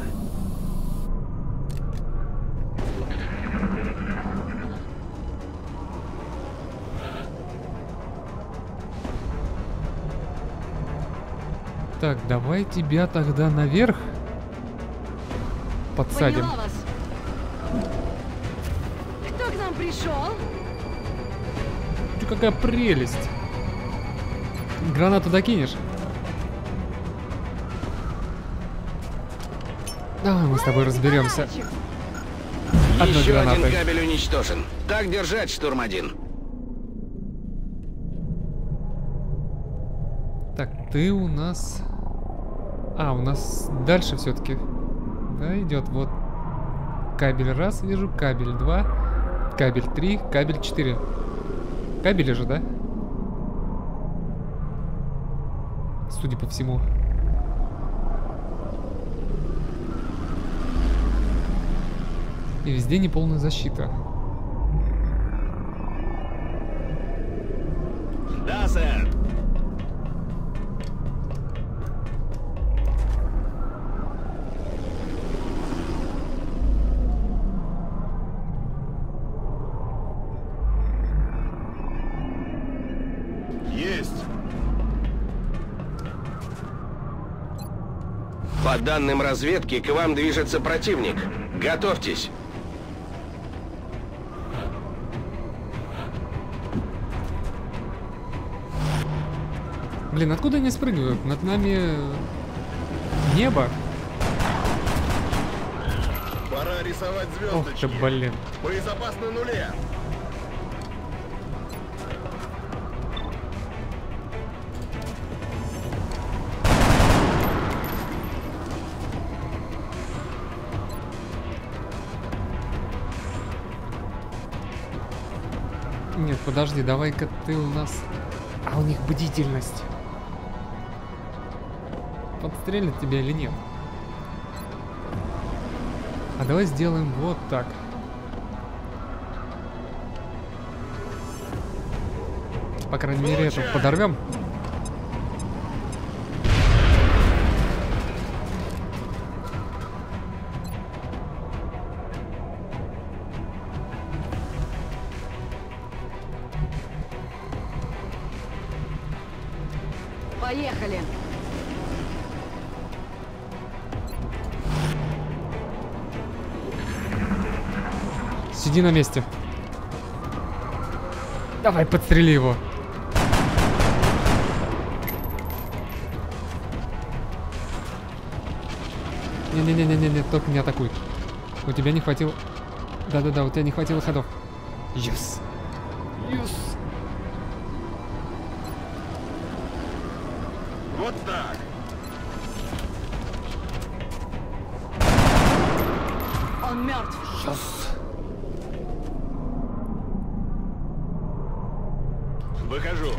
Так, давай тебя тогда наверх подсадим. Поняла вас. Кто к нам пришел? Ты какая прелесть. Гранату докинешь? Давай мы с тобой разберемся. Одной Еще гранатой. один кабель уничтожен. Так держать, штурм один. Так, ты у нас... А, у нас дальше все-таки. Да, идет вот кабель раз, вижу, кабель два. Кабель три, кабель четыре. Кабели же, да? Судя по всему. И везде неполная защита. Да, сэр. Есть. По данным разведки, к вам движется противник. Готовьтесь. Блин, откуда они спрыгивают? Над нами небо. Пора рисовать Ох звездочки. ты, блин. Боезапас на нуле. Нет, подожди, давай-ка ты у нас... А у них бдительность. Подстрелит тебя или нет? А давай сделаем вот так. По крайней мере, эту подорвем. Поехали. Сиди на месте. Давай, подстрели его. Не-не-не-не-не, только не атакуй. У тебя не хватило... Да-да-да, у тебя не хватило ходов. Yes. Yes. Вот так. Он мертв. Yes. Выхожу.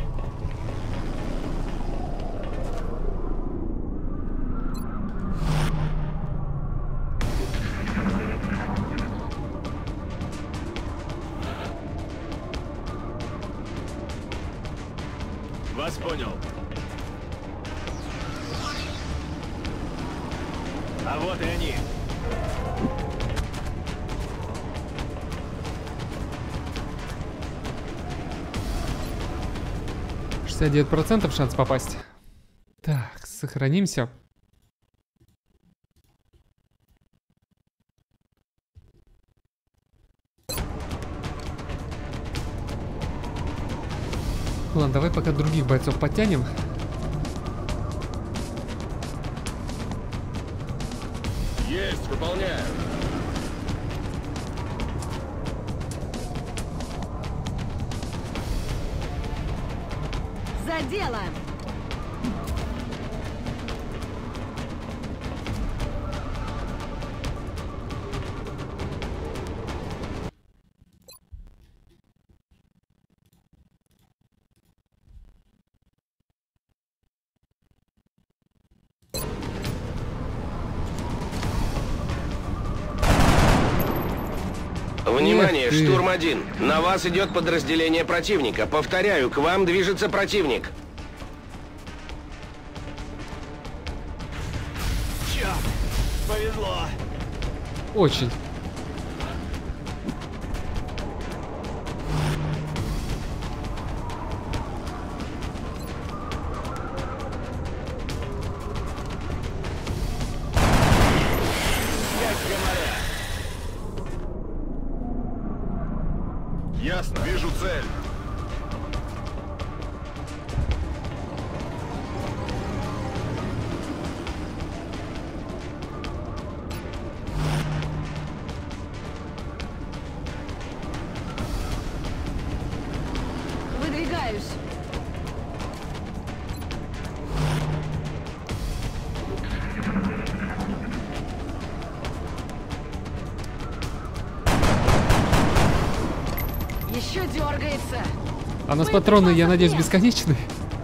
Вас понял. А вот и они. шестьдесят девять процентов шанс попасть. Так, сохранимся. Ладно, давай пока других бойцов подтянем. Есть, выполняю. За дело. Внимание, Эх ты. штурм один. На вас идет подразделение противника. Повторяю, к вам движется противник. Черт, повезло. Очень. Ясно, вижу цель. Выдвигаюсь. Заканчивается. А у нас патроны, я надеюсь, нет. бесконечные.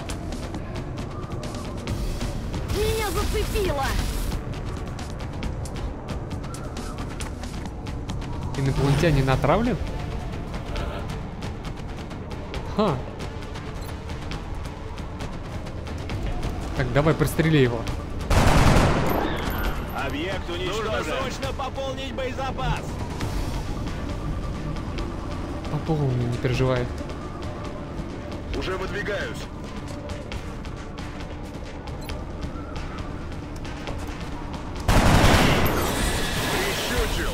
Меня зацепило. Инопланетянин отравлен? Ха. Так, давай, пристрели его. Объект уничтожен. Нужно срочно пополнить боезапас. Пополни, не переживай. Уже выдвигаюсь. Прищучил.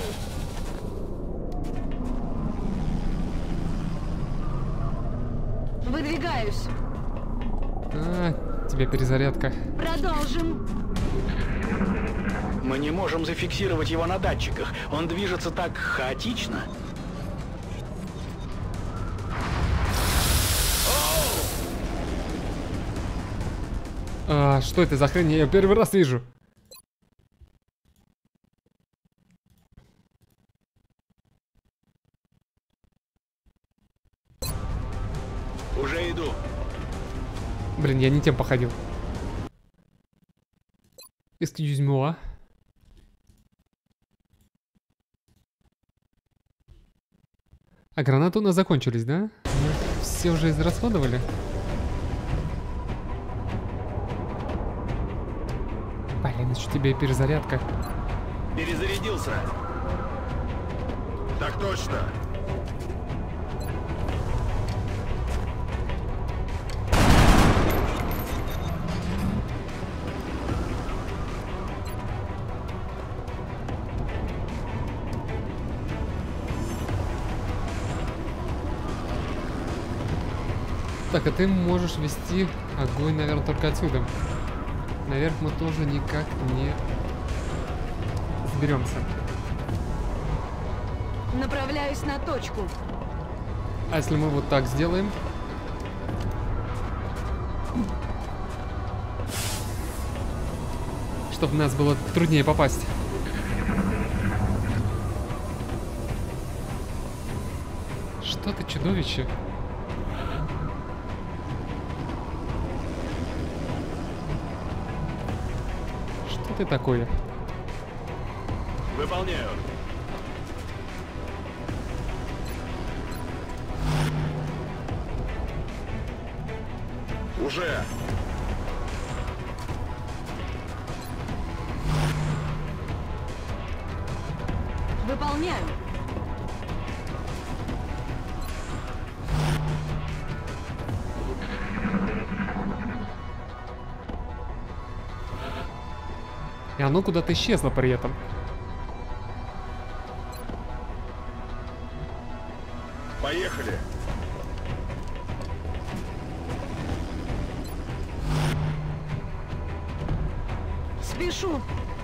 Выдвигаюсь. А, тебе перезарядка. Продолжим. Мы не можем зафиксировать его на датчиках. Он движется так хаотично. А, что это за хрень? Я ее первый раз вижу. Уже иду. Блин, я не тем походил. Excuse me. А гранаты у нас закончились, да? Мы все уже израсходовали. Блин, еще тебе и перезарядка. Перезарядился. Так точно. Так, а ты можешь вести огонь, наверное, только отсюда. Наверх мы тоже никак не сберемся. Направляюсь на точку. А если мы вот так сделаем? Чтобы в нас было труднее попасть. Что ты, чудовище? Что ты такое? Выполняю. Уже. Выполняю. И оно куда-то исчезло при этом. Поехали. Спешу.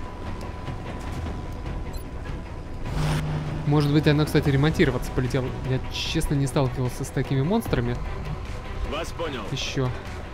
Может быть, оно, кстати, ремонтироваться полетело. Я, честно, не сталкивался с такими монстрами. Вас понял. Еще.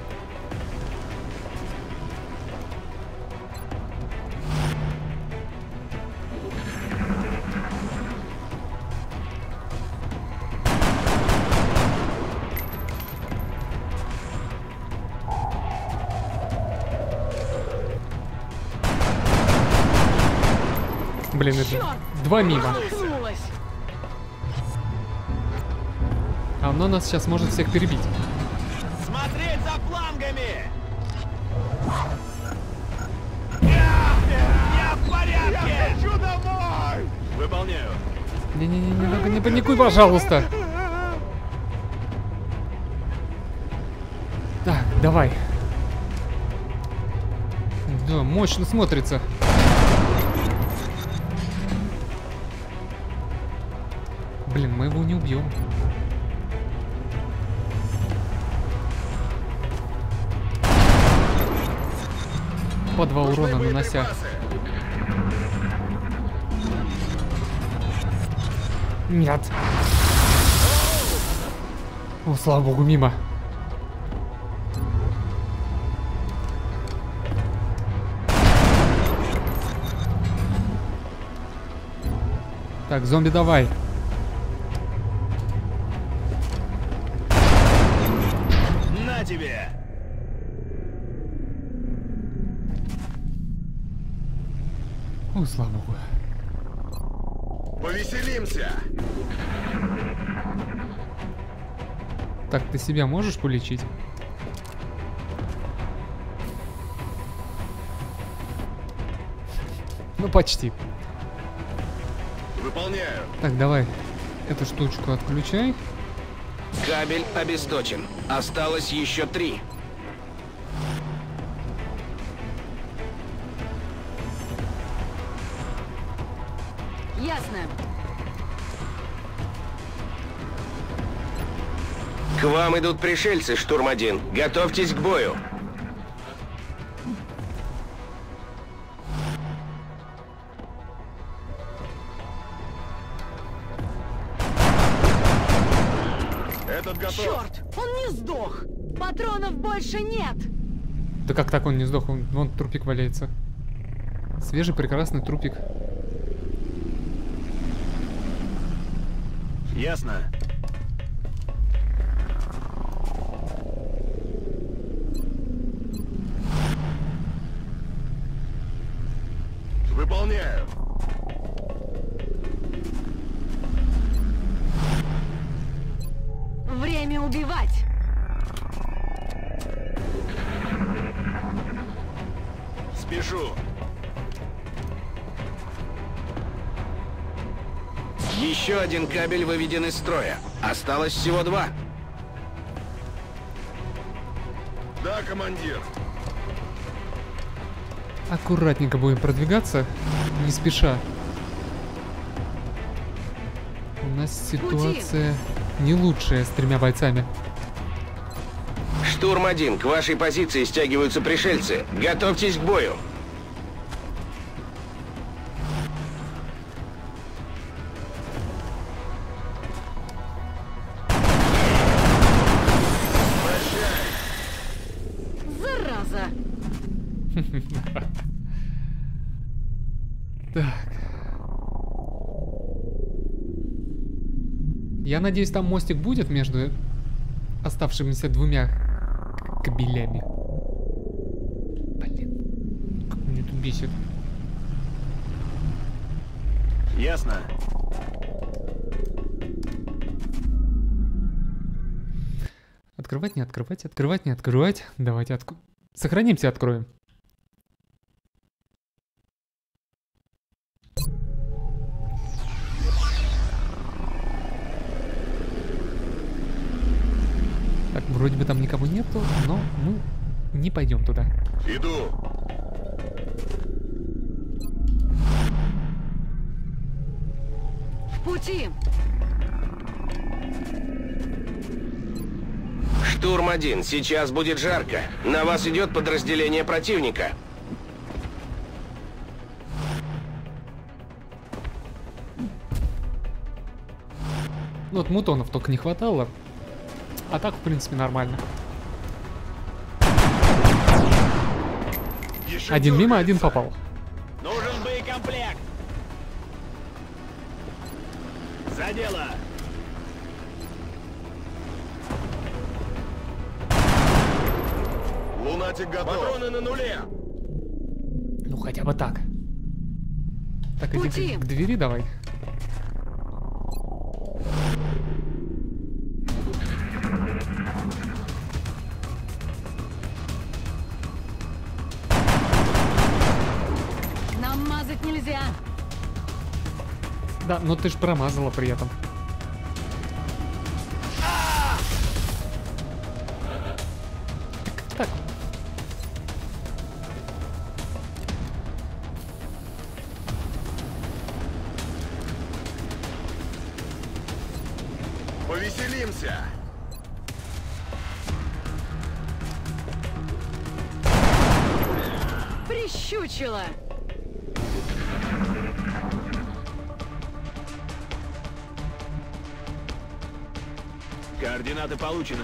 Блин, это два мимо. Промахнулась. А оно нас сейчас может всех перебить. Смотреть за флангами! Я в порядке! Я хочу домой! Выполняю. Не-не-не, не паникуй, пожалуйста. Так, давай. Да, мощно смотрится. Блин, мы его не убьем. По два урона нанося. Нет. О, слава богу, мимо. Так, зомби, давай. тебе! О, слава богу. Повеселимся! Так, ты себя можешь полечить? Ну, почти. Выполняю. Так, давай эту штучку отключай. Кабель обесточен. Осталось еще три. Ясно. К вам идут пришельцы, штурм один. Готовьтесь к бою. Этот готов. Черт, он не сдох. Патронов больше нет. Да как так он не сдох? Он, вон трупик валяется. Свежий, прекрасный трупик. Ясно. Выполняю. Время убивать. Спешу. Еще один кабель выведен из строя. Осталось всего два. Да, командир. Аккуратненько будем продвигаться, не спеша. У нас ситуация не лучшая с тремя бойцами. Штурм один. К вашей позиции стягиваются пришельцы. Готовьтесь к бою. Зараза. Так. Я надеюсь, там мостик будет между оставшимися двумя кабелями. Блин. Как меня тут бесит. Ясно. Открывать, не открывать, открывать, не открывать. Давайте отк... Сохранимся, откроем. Так, вроде бы там никого нету, но мы не пойдем туда. Иду. В пути. Штурм один. Сейчас будет жарко. На вас идет подразделение противника. Вот мутонов только не хватало. А так, в принципе, нормально. Еще Один мимо, дергается. один попал. Нужен боекомплект. За дело. Лунатик готов. Патроны на нуле. Ну, хотя бы так. Так, иди Пути. к, к двери давай. Нам мазать нельзя. Да, но ты ж промазала при этом. Так, так. Повеселимся. Прищучила. Координаты получены.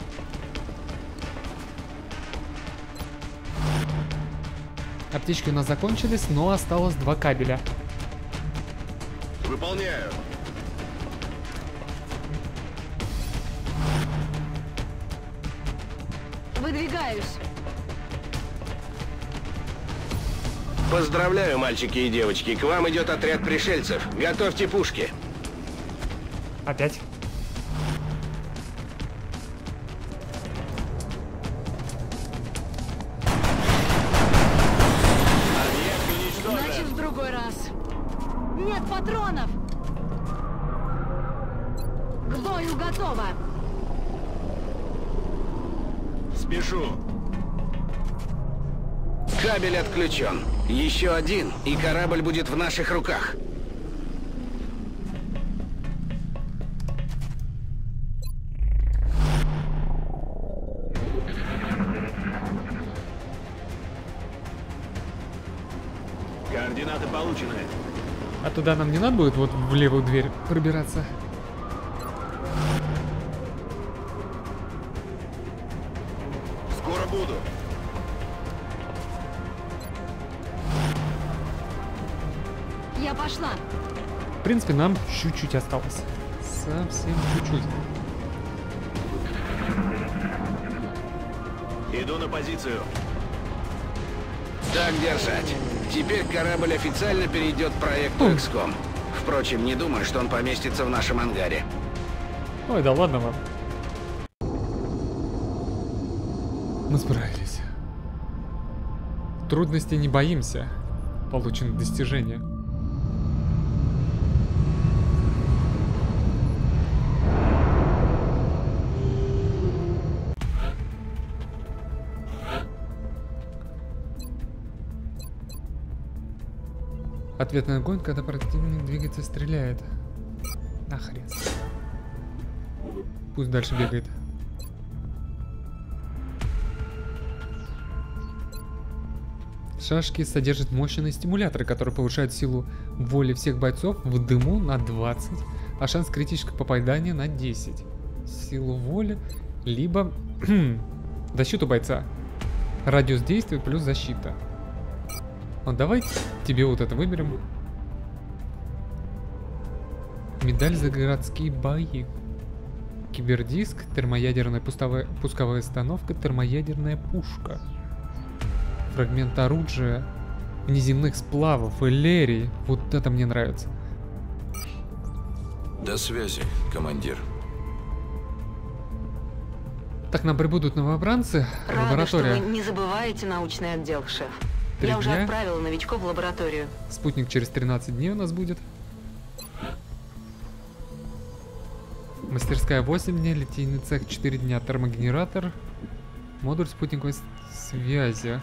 Аптечки у нас закончились, но осталось два кабеля. Выполняю. Выдвигаюсь. Поздравляю, мальчики и девочки. К вам идет отряд пришельцев. Готовьте пушки. Опять? Значит, в другой раз. Нет патронов! К бою готово! Спешу. Кабель отключен. Еще один, и корабль будет в наших руках. Координаты получены. А туда нам не надо будет вот в левую дверь пробираться? Скоро буду. Я пошла. В принципе, нам чуть-чуть осталось. Совсем чуть-чуть. Иду на позицию. Так держать. Теперь корабль официально перейдет к проекту икс ком. Впрочем, не думаю, что он поместится в нашем ангаре. Ой, да ладно вам. Мы справились. Трудностей не боимся. Получено достижение. Ответный огонь, когда противник двигается, стреляет. Нахрен. Пусть дальше бегает. Шашки содержат мощные стимуляторы, которые повышают силу воли всех бойцов в дыму на двадцать, а шанс критического попадания на десять. Силу воли, либо защиту бойца. Радиус действия плюс защита. Вот давай тебе вот это выберем. Медаль за городские бои. Кибердиск, термоядерная пустовая, пусковая установка, термоядерная пушка. Фрагмент оружия, внеземных сплавов, элерии. Вот это мне нравится. До связи, командир. Так нам прибудут новобранцы. Рада, Лаборатория. что вы не забываете научный отдел, шеф. Три Я уже дня. отправила новичков в лабораторию. Спутник через тринадцать дней у нас будет. Мастерская восемь дней, литейный цех четыре дня, термогенератор, модуль спутниковой с- связи.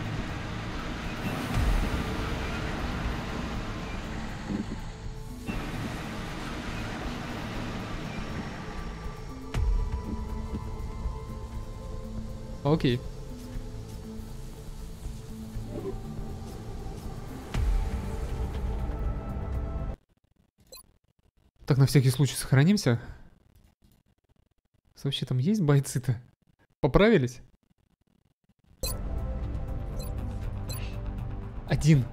Окей. Так, на всякий случай сохранимся. Вообще там есть бойцы-то? Поправились? Один.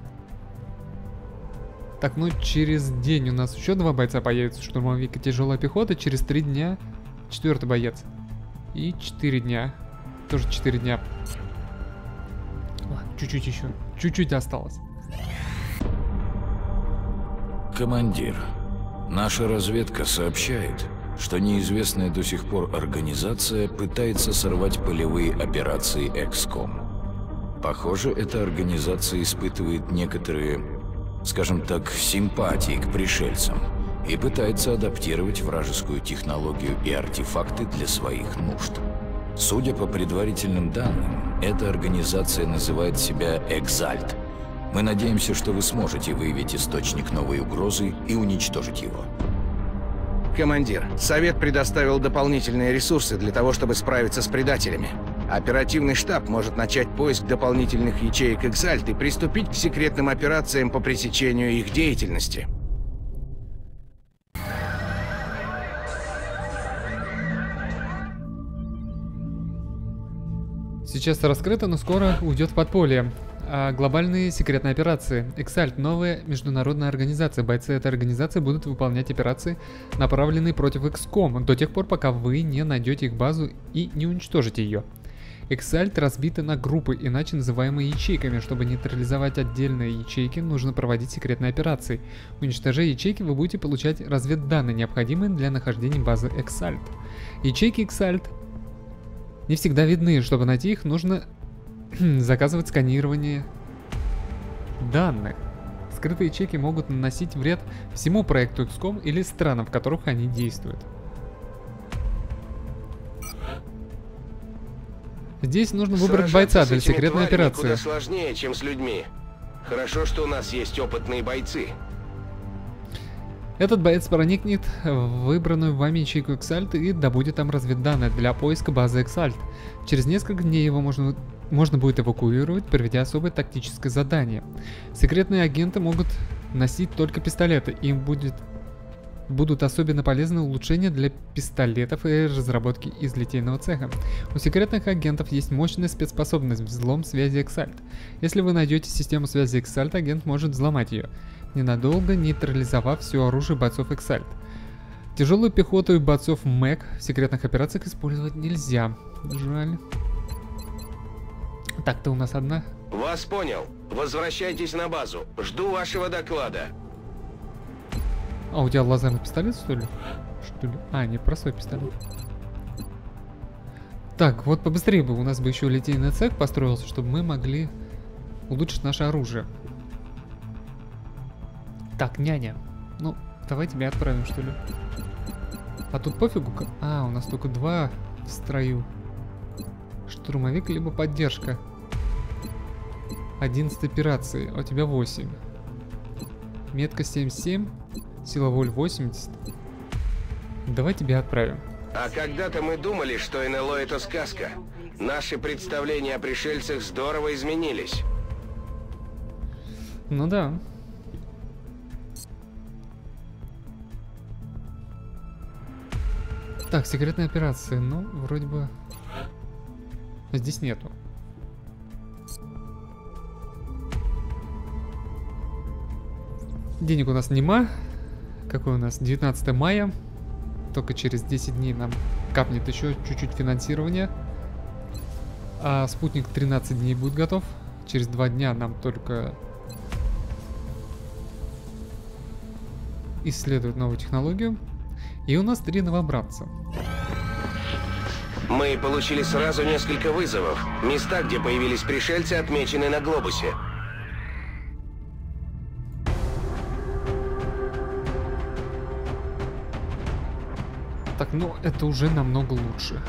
Так, ну через день у нас еще два бойца появятся. Штурмовик и тяжелая пехота. Через три дня четвертый боец. И четыре дня. Тоже четыре дня. Ладно, чуть-чуть еще. Чуть-чуть осталось. Командир, наша разведка сообщает, что неизвестная до сих пор организация пытается сорвать полевые операции икс ком. Похоже, эта организация испытывает некоторые, скажем так, симпатии к пришельцам и пытается адаптировать вражескую технологию и артефакты для своих нужд. Судя по предварительным данным, эта организация называет себя «Экзальт». Мы надеемся, что вы сможете выявить источник новой угрозы и уничтожить его. Командир, Совет предоставил дополнительные ресурсы для того, чтобы справиться с предателями. Оперативный штаб может начать поиск дополнительных ячеек Экзальт и приступить к секретным операциям по пресечению их деятельности. Сейчас раскрыто, но скоро уйдет в подполье. А глобальные секретные операции. Экзальт — новая международная организация. Бойцы этой организации будут выполнять операции, направленные против икс ком, до тех пор, пока вы не найдете их базу и не уничтожите ее. Эксальт разбиты на группы, иначе называемые ячейками. Чтобы нейтрализовать отдельные ячейки, нужно проводить секретные операции. Уничтожая ячейки, вы будете получать разведданные, необходимые для нахождения базы Эксальт. Ячейки Эксальт не всегда видны. Чтобы найти их, нужно заказывать сканирование данных. Скрытые ячейки могут наносить вред всему проекту икс ком или странам, в которых они действуют. Здесь нужно выбрать бойца для секретной операции. Куда сложнее, чем с людьми. Хорошо, что у нас есть опытные бойцы. Этот боец проникнет в выбранную вами ячейку Эксальт и добудет там разведданные для поиска базы Эксальт. Через несколько дней его можно, можно будет эвакуировать, проведя особое тактическое задание. Секретные агенты могут носить только пистолеты. Им будет, будут особенно полезны улучшения для пистолетов и разработки из литейного цеха. У секретных агентов есть мощная спецспособность взлом связи Эксальт. Если вы найдете систему связи Эксальт, агент может взломать ее, ненадолго нейтрализовав все оружие бойцов Эксальт. Тяжелую пехоту и бойцов МЭК в секретных операциях использовать нельзя. Жаль. Так-то у нас одна. Вас понял. Возвращайтесь на базу. Жду вашего доклада. А у тебя лазерный пистолет, что ли? Что ли? А, не, простой пистолет. Так, вот побыстрее бы у нас бы еще литейный цех построился, чтобы мы могли улучшить наше оружие. Так, няня. Ну, давай тебя отправим, что ли. А тут пофигу. А, у нас только два в строю. Штурмовик, либо поддержка. одиннадцать операций, а у тебя восемь. Метка семьдесят семь. Сила воли восемьдесят. Давай тебя отправим. А когда-то мы думали, что эн эл о это сказка. Наши представления о пришельцах здорово изменились. Ну да. Так, секретные операции. Ну, вроде бы... Здесь нету. Денег у нас нема. Какой у нас? девятнадцатое мая. Только через десять дней нам капнет еще чуть-чуть финансирования. А спутник тринадцать дней будет готов. Через два дня нам только исследовать новую технологию. И у нас три новобранца. Мы получили сразу несколько вызовов. Места, где появились пришельцы, отмечены на глобусе. Так, ну это уже намного лучше.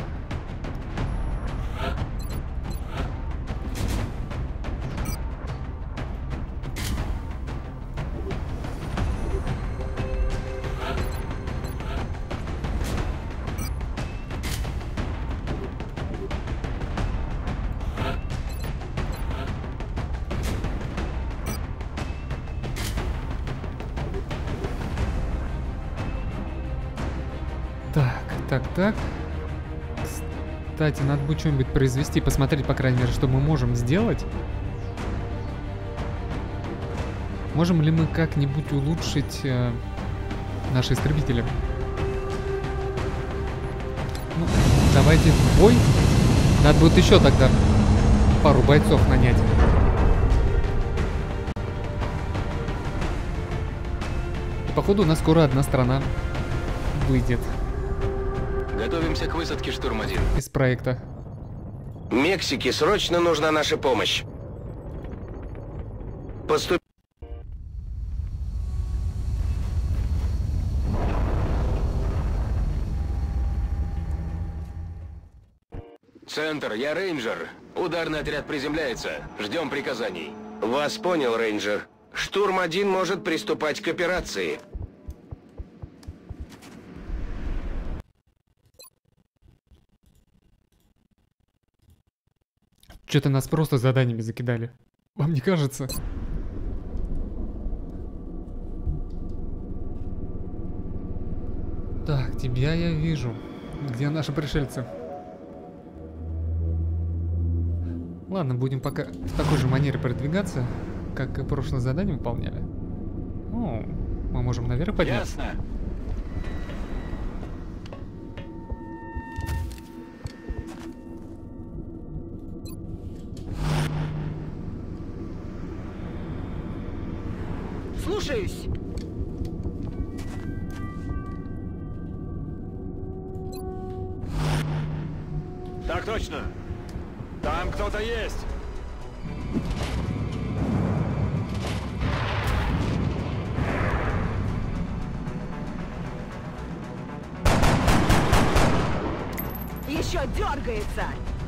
Так, так, так. Кстати, надо будет что-нибудь произвести, посмотреть, по крайней мере, что мы можем сделать. Можем ли мы как-нибудь улучшить э, наши истребители? Ну, давайте в бой. Надо будет еще тогда пару бойцов нанять. И походу у нас скоро одна страна выйдет. Готовимся к высадке, штурм один. Из проекта. Мексике срочно нужна наша помощь. Поступ... Центр, я рейнджер. Ударный отряд приземляется. Ждем приказаний. Вас понял, рейнджер. Штурм один может приступать к операции. Что-то нас просто заданиями закидали. Вам не кажется? Так, тебя я вижу. Где наши пришельцы? Ладно, будем пока в такой же манере продвигаться, как и прошлое задание выполняли. О, мы можем наверх подняться. Ясно. Слушаюсь. Так точно. Там кто-то есть. Еще дергается.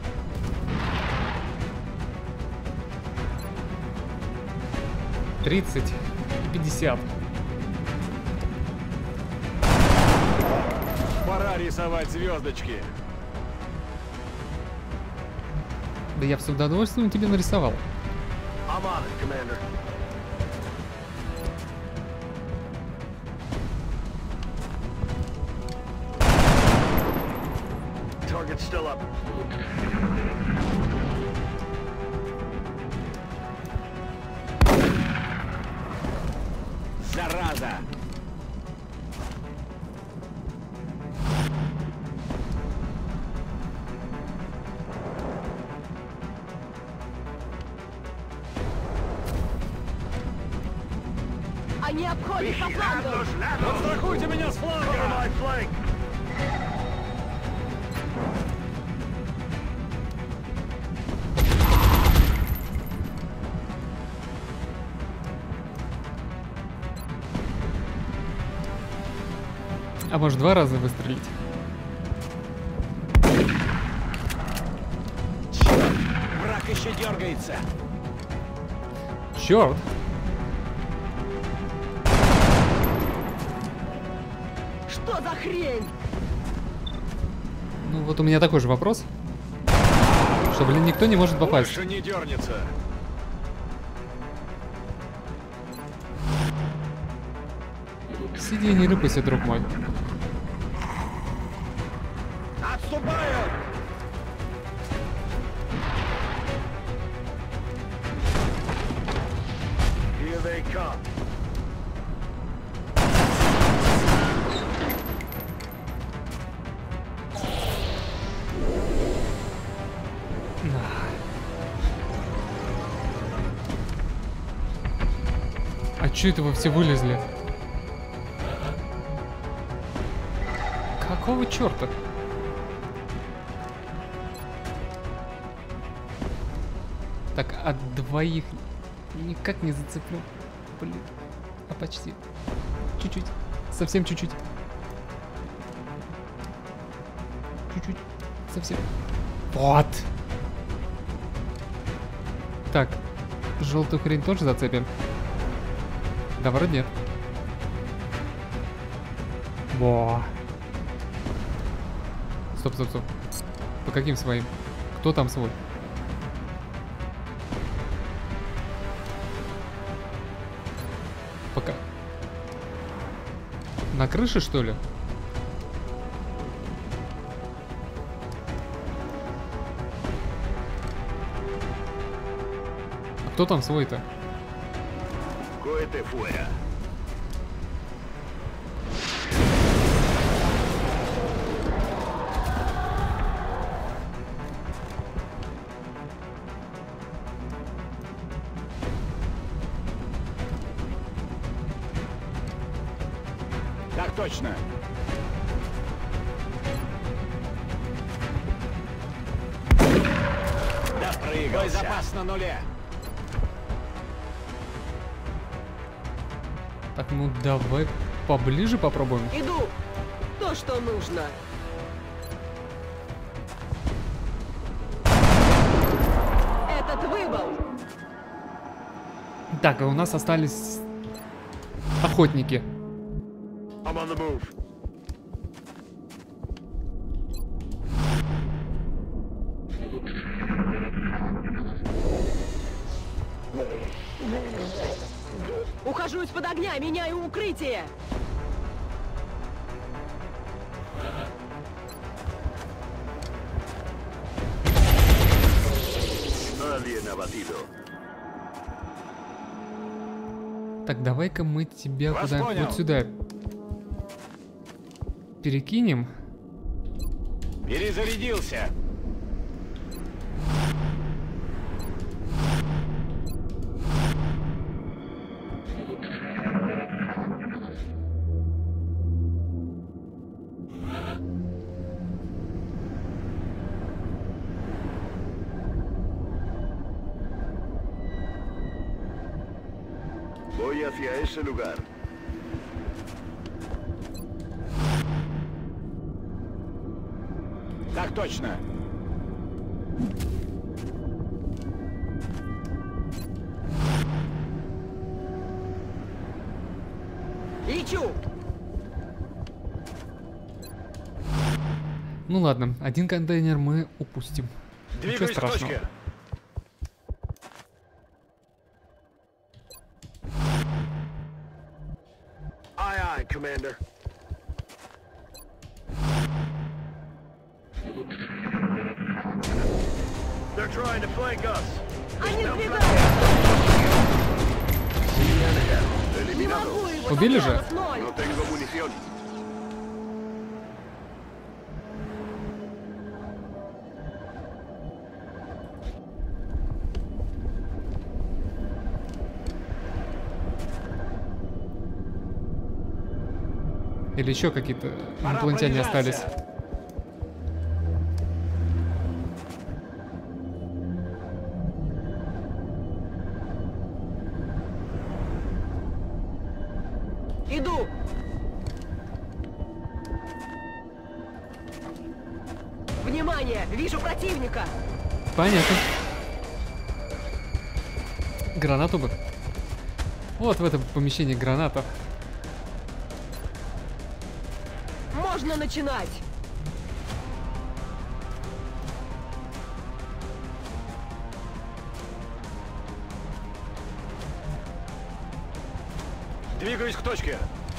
тридцать, пятьдесят. Пора рисовать звездочки. Да я бы с удовольствием тебе нарисовал. I'm on it, Commander. Target's still up. Зараза! Они обходят по флангу. Подстрахуйте меня с фланга! А может два раза выстрелить? Враг еще дергается. Черт! Что за хрень? Ну вот у меня такой же вопрос. Что, блин, никто не может попасть. Больше не дернется. Сиди и не рыпайся, друг мой. Отступаю! Here they come. А чё это вы все вылезли? Какого черта? Так, от двоих никак не зацеплю. Блин. А почти. Чуть-чуть. Совсем чуть-чуть. Чуть-чуть. Совсем. Вот. Так. Желтую хрень тоже зацепим? Да, вроде нет. Во. Стоп, стоп, стоп. По каким своим? Кто там свой? Пока. На крыше, что ли? А кто там свой-то? Кое-ты фуя. Так точно. Допрыгался. Боезапас на нуле. Так, ну давай поближе попробуем. Иду. То, что нужно. Этот выбыл. Так, а у нас остались охотники. I'm on the move. Ухожу из-под огня, меняю укрытие. Так, давай-ка мы тебя Вас куда понял. вот сюда перекинем. Перезарядился. hacia ese lugar. Так точно. Лечу! Ну ладно, один контейнер мы упустим. Ничего Двигаюсь к страшного. точке. Aye, aye, Commander. They're trying to flank us. Они сбегают! Не могу его! Убили же? Осталось ноль. No tengo munición. Или еще какие-то Пора инопланетяне продвигаться. остались? Иду! Внимание! Вижу противника! Понятно. Гранату бы. Вот в этом помещении граната. Можно начинать! Двигаюсь к точке.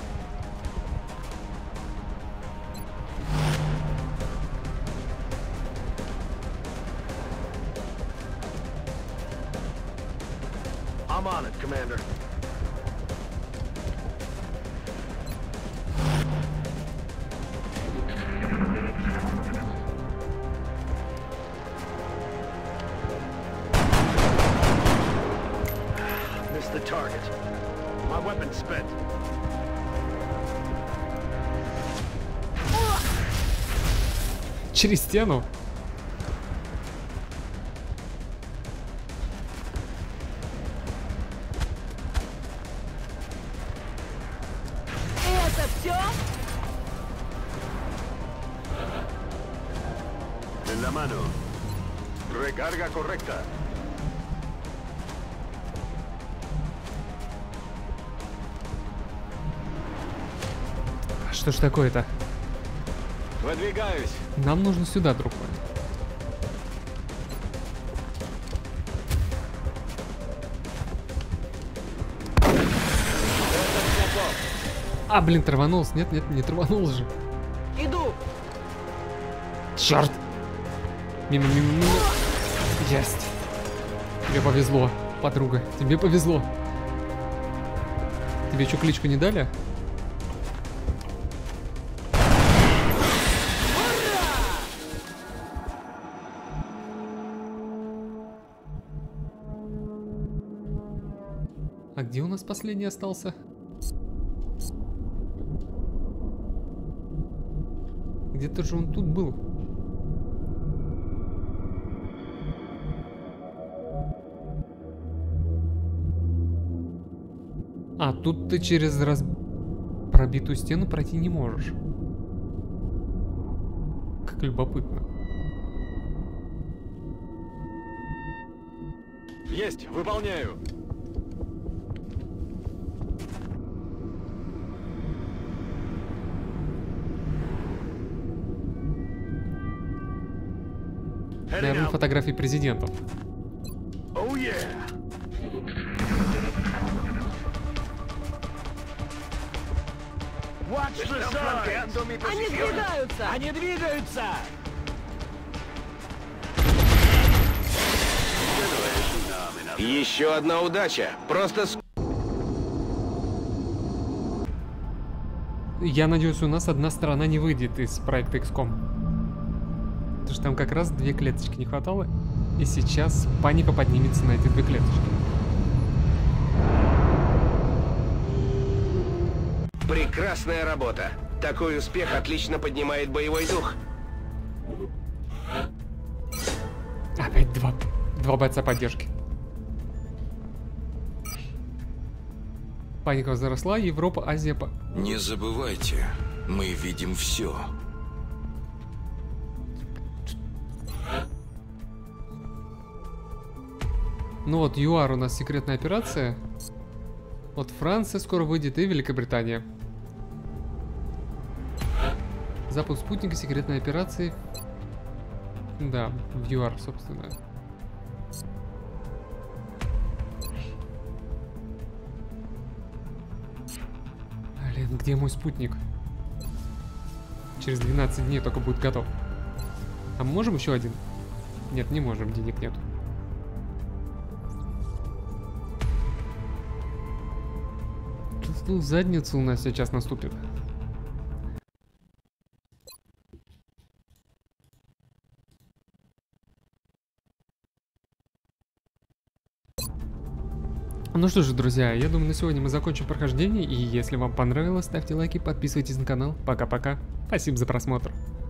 I'm on it, Commander. Missed the target. My weapon's spent. Через стену. Это все? En la mano. Recarga correcta. Что ж такое-то? Выдвигаюсь. Нам нужно сюда, друг мой. А, блин, траванулся. Нет, нет, не траванулся же. Иду! Черт! Мимо, мимо, мимо. Есть. Тебе повезло, подруга. Тебе повезло. Тебе что, кличку не дали? А где у нас последний остался? Где-то же он тут был. А, тут ты через раз... пробитую стену пройти не можешь. Как любопытно. Есть, выполняю. Наверное, фотографии президентов. Oh yeah. Watch the signs. Они сбегаются! Они двигаются! Еще одна удача. Просто с... Я надеюсь, у нас одна сторона не выйдет из проекта икс ком. Потому что там как раз две клеточки не хватало. И сейчас паника поднимется на эти две клеточки. Прекрасная работа. Такой успех отлично поднимает боевой дух. Опять два, два бойца поддержки. Паника возросла, Европа, Азия... По... Не забывайте, мы видим все. Ну вот, ЮАР у нас секретная операция. Вот Франция скоро выйдет и Великобритания. Запуск спутника, секретной операции. Да, в ЮАР, собственно. Блин, где мой спутник? Через двенадцать дней только будет готов. А мы можем еще один? Нет, не можем, денег нет. Чувствую, задницу у нас сейчас наступит. Ну что же, друзья, я думаю, на сегодня мы закончим прохождение. И если вам понравилось, ставьте лайки, подписывайтесь на канал. Пока-пока. Спасибо за просмотр.